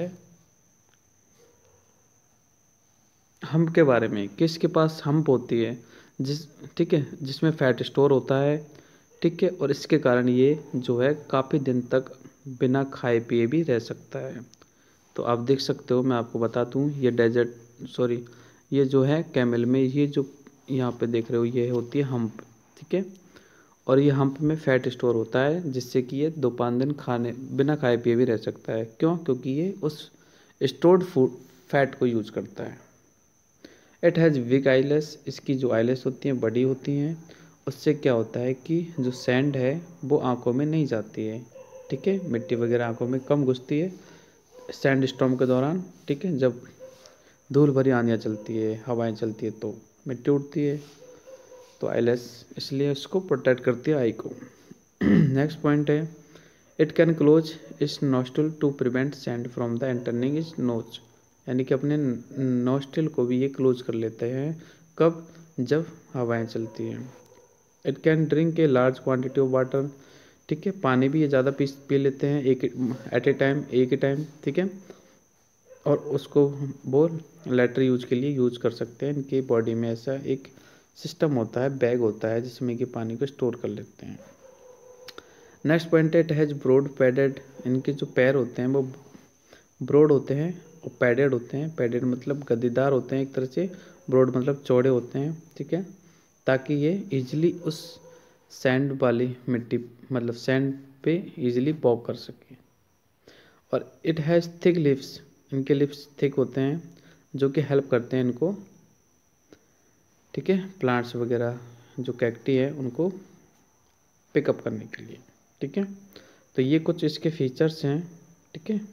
A: हम्प के बारे में, कि इसके पास हम्प होती है जिस ठीक है जिसमें फैट स्टोर होता है। ठीक है, और इसके कारण ये जो है काफ़ी दिन तक बिना खाए पिए भी रह सकता है। तो आप देख सकते हो, मैं आपको बता दूं, ये डेजर्ट सॉरी ये जो है कैमल में, ये जो यहाँ पे देख रहे हो ये होती है हम्प। ठीक है, और ये हम्प में फैट स्टोर होता है जिससे कि ये दो पाँच दिन खाने बिना खाए पिए भी रह सकता है। क्यों? क्योंकि ये उस स्टोर्ड फूड फैट को यूज करता है। इट हैज़ वीक आइलेस, इसकी जो आइलेस होती हैं बड़ी होती हैं, उससे क्या होता है कि जो सैंड है वो आंखों में नहीं जाती है। ठीक है, मिट्टी वगैरह आंखों में कम घुसती है सैंड स्टॉर्म के दौरान। ठीक है, जब धूल भरी आंधियाँ चलती है, हवाएं चलती है तो मिट्टी उड़ती है, तो आइलेस इसलिए उसको प्रोटेक्ट करती है आई को। नेक्स्ट पॉइंट है, it can close is nostril to prevent sand from the entering is nose, यानी कि अपने नोस्ट्रिल को भी ये क्लोज कर लेते हैं। कब? जब हवाएं चलती हैं। It can drink a large quantity of water, ठीक है, पानी भी ये ज़्यादा पी पी लेते हैं एक एट ए टाइम, एक ही टाइम। ठीक है, और उसको वो लेटर यूज के लिए यूज कर सकते हैं। इनकी बॉडी में ऐसा एक सिस्टम होता है, बैग होता है जिसमें कि पानी को स्टोर कर लेते हैं। नेक्स्ट पॉइंट है, इट हैज़ ब्रॉड पैडेड, इनके जो पैर होते हैं वो ब्रॉड होते हैं और पैडेड होते हैं। पैडेड मतलब गद्दीदार होते हैं एक तरह से, ब्रॉड मतलब चौड़े होते हैं। ठीक है, ताकि ये इजीली उस सैंड वाली मिट्टी मतलब सैंड पे इजीली वॉक कर सके। और इट हैज़ थिक लिप्स, इनके लिप्स थिक होते हैं जो कि हेल्प करते हैं इनको, ठीक है, प्लांट्स वगैरह जो कैक्टी है उनको पिकअप करने के लिए। ठीक है, तो ये कुछ इसके फीचर्स हैं। ठीक है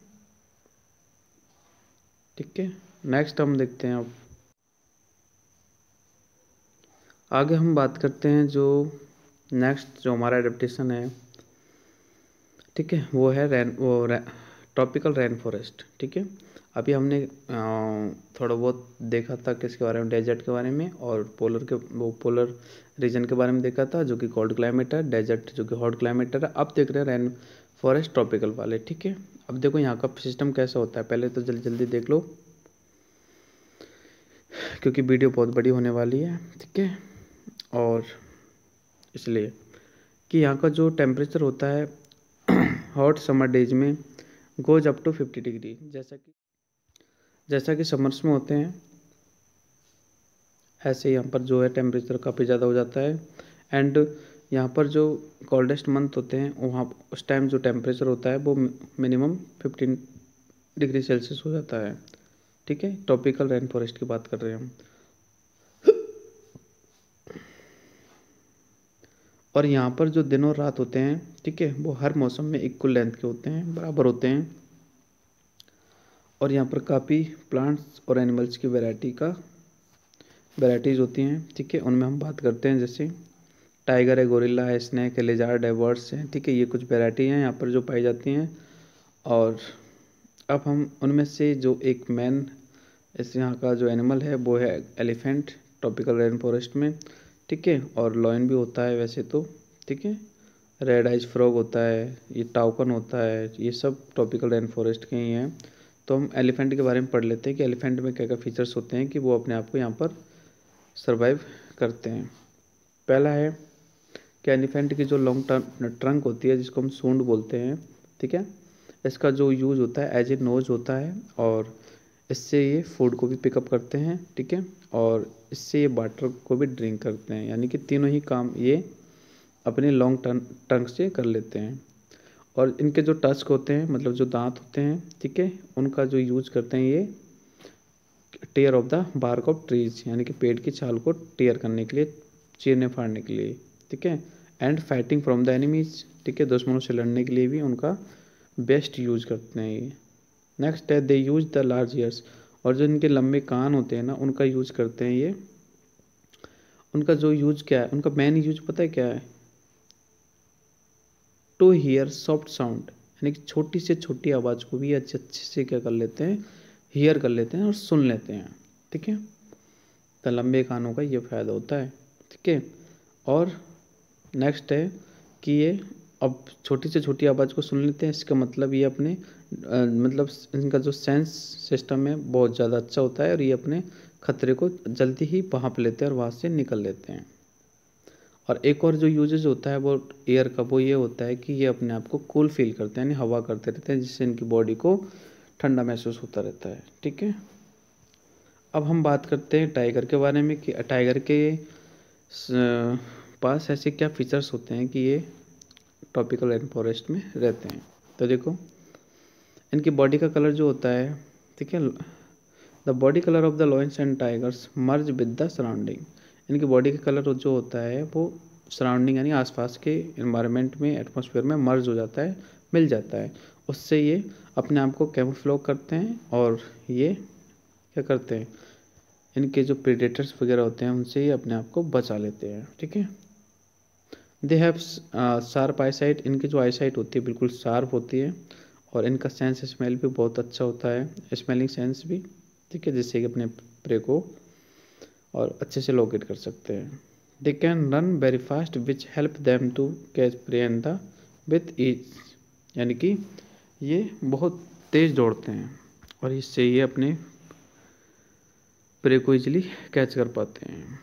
A: ठीक है नेक्स्ट हम देखते हैं, अब आगे हम बात करते हैं जो नेक्स्ट जो हमारा एडेप्टेशन है, ठीक है, वो है रैन वो रै, ट्रॉपिकल रेन फॉरेस्ट। ठीक है, अभी हमने थोड़ा बहुत देखा था किसके बारे में, डेजर्ट के बारे में, और पोलर के वो पोलर रीजन के बारे में देखा था जो कि कोल्ड क्लाइमेट है, डेजर्ट जो कि हॉट क्लाइमेट है। अब देख रहे हैं रेन फॉरेस्ट ट्रॉपिकल वाले। ठीक है, अब देखो यहाँ का सिस्टम कैसा होता है, पहले तो जल्दी जल्दी देख लो क्योंकि वीडियो बहुत बड़ी होने वाली है। ठीक है, और इसलिए कि यहाँ का जो टेम्परेचर होता है हॉट समर डेज में goes up to fifty degree, जैसा कि जैसा कि समर्स में होते हैं, ऐसे यहाँ पर जो है टेम्परेचर काफ़ी ज़्यादा हो जाता है। एंड यहाँ पर जो कोल्डेस्ट मंथ होते हैं वहाँ उस टाइम जो टेम्परेचर होता है वो मिनिमम फिफ्टीन डिग्री सेल्सियस हो जाता है। ठीक है, ट्रॉपिकल रेन फॉरेस्ट की बात कर रहे हैं हम। और यहाँ पर जो दिन और रात होते हैं, ठीक है, वो हर मौसम में इक्वल लेंथ के होते हैं, बराबर होते हैं। और यहाँ पर काफ़ी प्लांट्स और एनिमल्स की वैरायटी का वैराइटीज़ होती हैं। ठीक है, उनमें हम बात करते हैं, जैसे टाइगर है, गोरिल्ला है, स्नैक है, लिजार्ड है, बर्ड्स हैं। ठीक है, ये कुछ वैरायटी हैं यहाँ पर जो पाई जाती हैं। और अब हम उनमें से जो एक मेन इस यहाँ का जो एनिमल है वो है एलिफेंट, ट्रॉपिकल रेन फॉरेस्ट में। ठीक है, और लॉयन भी होता है वैसे तो। ठीक है, रेड आइज फ्रॉग होता है, ये टाउकन होता है, ये सब ट्रॉपिकल रेन फॉरेस्ट के ही हैं। तो हम एलिफेंट के बारे में पढ़ लेते हैं कि एलिफेंट में क्या क्या फीचर्स होते हैं कि वो अपने आप को यहाँ पर सर्वाइव करते हैं। पहला है कि एलिफेंट की जो लॉन्ग टर्म ट्रंक होती है जिसको हम सूंड बोलते हैं। ठीक है, इसका जो यूज़ होता है एज ए नोज होता है, और इससे ये फूड को भी पिकअप करते हैं। ठीक है, और इससे ये वाटर को भी ड्रिंक करते हैं, यानी कि तीनों ही काम ये अपने लॉन्ग टर्म टंग से कर लेते हैं। और इनके जो टस्क होते हैं, मतलब जो दांत होते हैं, ठीक है, उनका जो यूज करते हैं ये tear off the bark of trees, यानी कि पेड़ की छाल को टेयर करने के लिए, चीरने फाड़ने के लिए। ठीक है, and fighting from the enemies, ठीक है, दुश्मनों से लड़ने के लिए भी उनका बेस्ट यूज करते हैं ये। नेक्स्ट है they use the large ears, और जो इनके लंबे कान होते हैं ना उनका यूज करते हैं ये। उनका जो यूज क्या है, उनका मेन यूज पता है क्या है? टू हियर सॉफ्ट साउंड, यानी कि छोटी से छोटी आवाज़ को भी अच्छे अच्छे से क्या कर लेते हैं, हियर कर लेते हैं और सुन लेते हैं। ठीक है, तो लंबे कानों का ये फ़ायदा होता है। ठीक है, और नेक्स्ट है कि ये अब छोटी से छोटी आवाज़ को सुन लेते हैं, इसका मतलब ये अपने आ, मतलब इनका जो सेंस सिस्टम है बहुत ज़्यादा अच्छा होता है, और ये अपने खतरे को जल्दी ही भांप लेते हैं और वहाँ से निकल लेते हैं। और एक और जो यूजेज होता है वो एयर का, वो ये होता है कि ये अपने आप को कूल फील करते हैं, यानी हवा करते रहते हैं, जिससे इनकी बॉडी को ठंडा महसूस होता रहता है। ठीक है, अब हम बात करते हैं टाइगर के बारे में कि टाइगर के पास ऐसे क्या फीचर्स होते हैं कि ये ट्रॉपिकल रेन फॉरेस्ट में रहते हैं। तो देखो, इनकी बॉडी का कलर जो होता है, ठीक है, the body colour of the lions and tigers merge with the surrounding, इनकी बॉडी का कलर जो होता है वो सराउंडिंग यानी आसपास के इन्वायरमेंट में, एटमॉस्फेयर में मर्ज हो जाता है, मिल जाता है। उससे ये अपने आप को कैमोफ्लेज करते हैं, और ये क्या करते हैं, इनके जो प्रेडेटर्स वगैरह होते हैं उनसे ये अपने आप को बचा लेते हैं। ठीक है, they have sharp eyesight, इनकी जो आई साइट होती है बिल्कुल शार्प होती है, और इनका सेंस स्मेल भी बहुत अच्छा होता है, स्मेलिंग सेंस भी। ठीक है, जिससे कि अपने प्रे को और अच्छे से लोकेट कर सकते हैं। They can run very fast which help them to catch prey and the with ease, यानी कि ये बहुत तेज़ दौड़ते हैं और इससे ये अपने प्रे को इजीली कैच कर पाते हैं।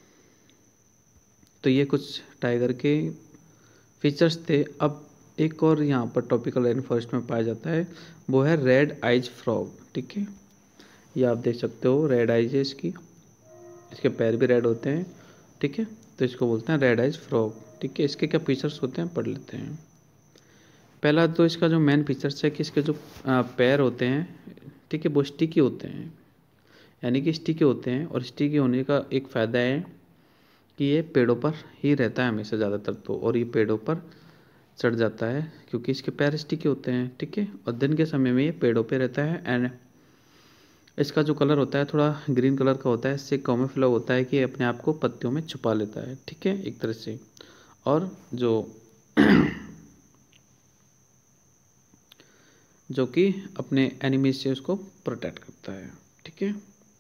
A: तो ये कुछ टाइगर के फीचर्स थे। अब एक और यहाँ पर ट्रॉपिकल रेन फॉरेस्ट में पाया जाता है, वो है रेड आइज फ्रॉग। ठीक है, ये आप देख सकते हो, रेड आइज है इसकी, इसके पैर भी रेड होते हैं। ठीक है, तो इसको बोलते हैं रेड आइज फ्रॉग। ठीक है, इसके क्या फीचर्स होते हैं पढ़ लेते हैं। पहला तो इसका जो मेन फीचर्स है कि इसके जो पैर होते हैं, ठीक है, वो स्टिकी होते हैं, यानी कि स्टिकी होते हैं। और स्टिकी होने का एक फ़ायदा है कि ये पेड़ों पर ही रहता है हमेशा ज़्यादातर तो, और ये पेड़ों पर चढ़ जाता है क्योंकि इसके पैर स्टिकी होते हैं। ठीक है, और दिन के समय में ये पेड़ों पे रहता है। एंड इसका जो कलर होता है थोड़ा ग्रीन कलर का होता है, इससे कैमोफ्लेज होता है कि ये अपने आप को पत्तियों में छुपा लेता है। ठीक है, एक तरह से, और जो जो कि अपने एनिमीज से उसको प्रोटेक्ट करता है। ठीक है,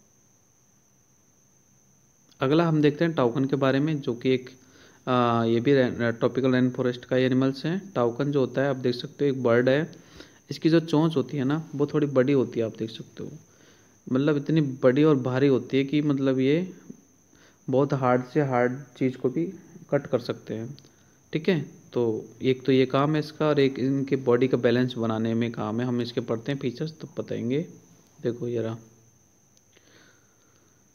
A: अगला हम देखते हैं टाउकन के बारे में, जो कि एक आ, ये भी ट्रॉपिकल रेन फॉरेस्ट का एनिमल्स हैं। टाउकन जो होता है आप देख सकते हो एक बर्ड है, इसकी जो चोंच होती है ना वो थोड़ी बड़ी होती है, आप देख सकते हो, मतलब इतनी बड़ी और भारी होती है कि मतलब ये बहुत हार्ड से हार्ड चीज़ को भी कट कर सकते हैं। ठीक है, तो एक तो ये काम है इसका, और एक इनके बॉडी का बैलेंस बनाने में काम है। हम इसके पढ़ते हैं फीचर्स तो बताएंगे। देखो ये रहा,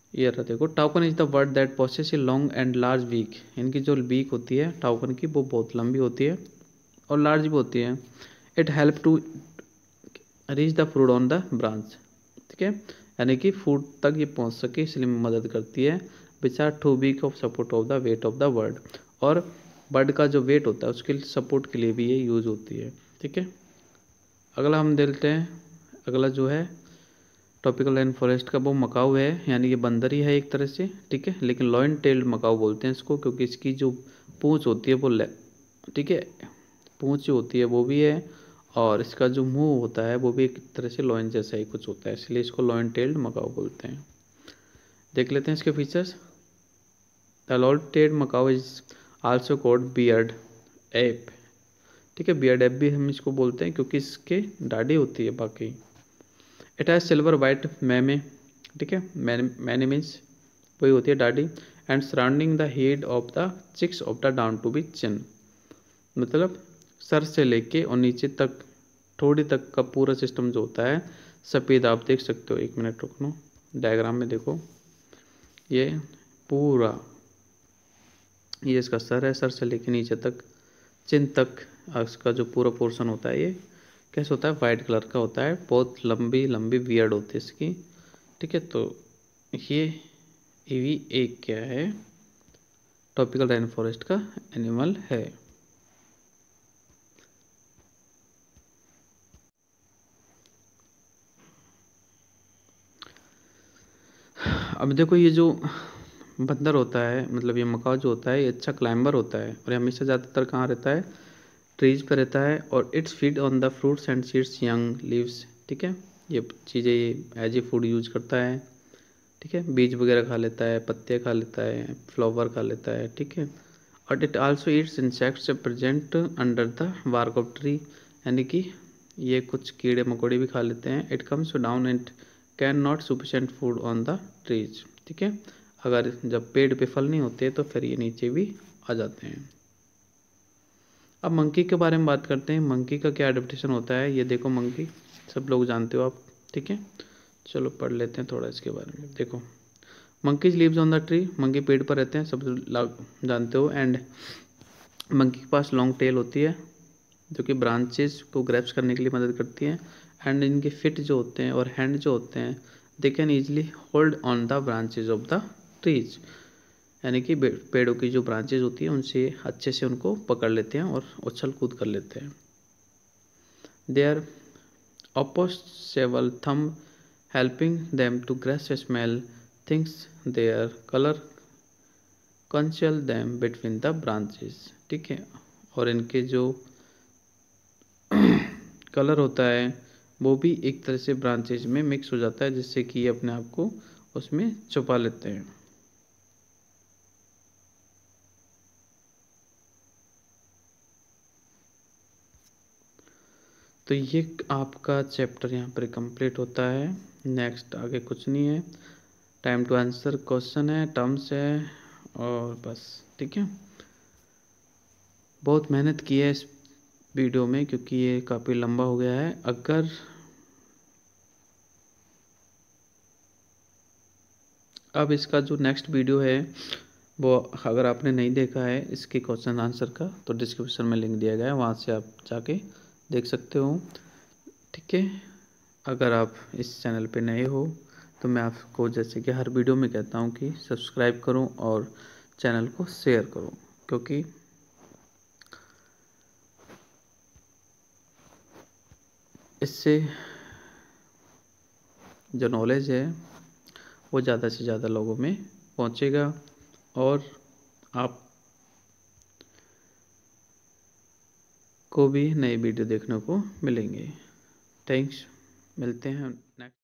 A: ये रहा देखो, toucan is the word that possess a long and large beak. इनकी जो बीक होती है टाउकन की वो बहुत लंबी होती है और लार्ज भी होती है। It help to reach the fruit on the branch, ठीक है, यानी कि फ्रूट तक ये पहुंच सके इसलिए मदद करती है। Which are too weak of support of the weight of the bird, और बर्ड का जो वेट होता है उसके सपोर्ट के लिए भी ये यूज होती है, ठीक है। अगला हम देखते हैं, अगला जो है ट्रॉपिकल रेन फॉरेस्ट का वो मकाऊ है, यानी ये बंदर ही है एक तरह से, ठीक है, लेकिन लॉइन टेल्ड मकाऊ बोलते हैं इसको क्योंकि इसकी जो पूंछ होती है वो, ठीक है, पूंछ जो होती है वो भी है और इसका जो मुंह होता है वो भी एक तरह से लॉइन जैसा ही कुछ होता है, इसलिए इसको लॉइन टेल्ड मकाऊ बोलते हैं। देख लेते हैं इसके features. The lion tailed macaque is also called beard ape, ठीक है, बियर्ड एप भी हम इसको बोलते हैं क्योंकि इसके दाढ़ी होती है बाकी। It has silver white mane, ठीक है, मैने मीन्स वही होती है दाढ़ी, and surrounding the head of the cheeks of the down to be chin, मतलब सर से लेके और नीचे तक थोड़ी तक का पूरा सिस्टम जो होता है सफ़ेद, आप देख सकते हो, एक मिनट रुकनो, डायग्राम में देखो, ये पूरा ये इसका सर है, सर से लेके नीचे तक चिन तक इसका जो पूरा पोर्शन होता है ये कैसे होता है, वाइट कलर का होता है, बहुत लंबी लंबी बियर्ड होती है इसकी, ठीक है। तो ये भी एक क्या है, ट्रॉपिकल रेन फॉरेस्ट का एनिमल है। अब देखो ये जो बंदर होता है, मतलब ये मकाऊ जो होता है ये अच्छा क्लाइंबर होता है और ये हमेशा ज़्यादातर कहाँ रहता है, ट्रीज पर रहता है, और its feed on the fruits and seeds young leaves, ठीक है, ये चीज़ें ये एज ए फूड यूज करता है, ठीक है, बीज वगैरह खा लेता है, पत्ते खा लेता है, फ्लावर खा लेता है, ठीक है, और it also eats insects present under the bark of tree, यानी कि ये कुछ कीड़े मकोड़े भी खा लेते हैं। It comes down and can not sufficient food on the trees, ठीक है, अगर जब पेड़ पे फल नहीं होते तो फिर ये नीचे भी आ जाते हैं। अब मंकी के बारे में बात करते हैं, मंकी का क्या एडेप्टेशन होता है, ये देखो मंकी सब लोग जानते हो आप, ठीक है, चलो पढ़ लेते हैं थोड़ा इसके बारे में। देखो, monkeys lives on the tree, monkey पेड़ पर रहते हैं, सब लोग जानते हो, एंड मंकी के पास लॉन्ग टेल होती है जो कि ब्रांचेस को ग्रैप्स करने के लिए मदद करती है, एंड इनके फिट जो होते हैं और हैंड जो होते हैं they can easily hold on the branches of the trees, यानी कि पेड़ों की जो ब्रांचेज होती है उनसे अच्छे से उनको पकड़ लेते हैं और उछल कूद कर लेते हैं। Their opposable thumb helping them to grasp smell things, their color conceal them between the branches, ठीक है, और इनके जो कलर होता है वो भी एक तरह से ब्रांचेज में मिक्स हो जाता है जिससे कि ये अपने आप को उसमें छुपा लेते हैं। तो ये आपका चैप्टर यहाँ पर कंप्लीट होता है। नेक्स्ट आगे कुछ नहीं है, टाइम टू आंसर क्वेश्चन है, टर्म्स है और बस, ठीक है। बहुत मेहनत की है इस वीडियो में क्योंकि ये काफ़ी लंबा हो गया है। अगर अब इसका जो नेक्स्ट वीडियो है वो अगर आपने नहीं देखा है इसके क्वेश्चन आंसर का तो डिस्क्रिप्शन में लिंक दिया गया है, वहाँ से आप जाके देख सकते हो, ठीक है। अगर आप इस चैनल पे नए हो तो मैं आपको जैसे कि हर वीडियो में कहता हूँ कि सब्सक्राइब करो और चैनल को शेयर करो, क्योंकि इससे जो नॉलेज है वो ज़्यादा से ज़्यादा लोगों में पहुँचेगा और आप को भी नए वीडियो देखने को मिलेंगे। थैंक्स, मिलते हैं नेक्स्ट।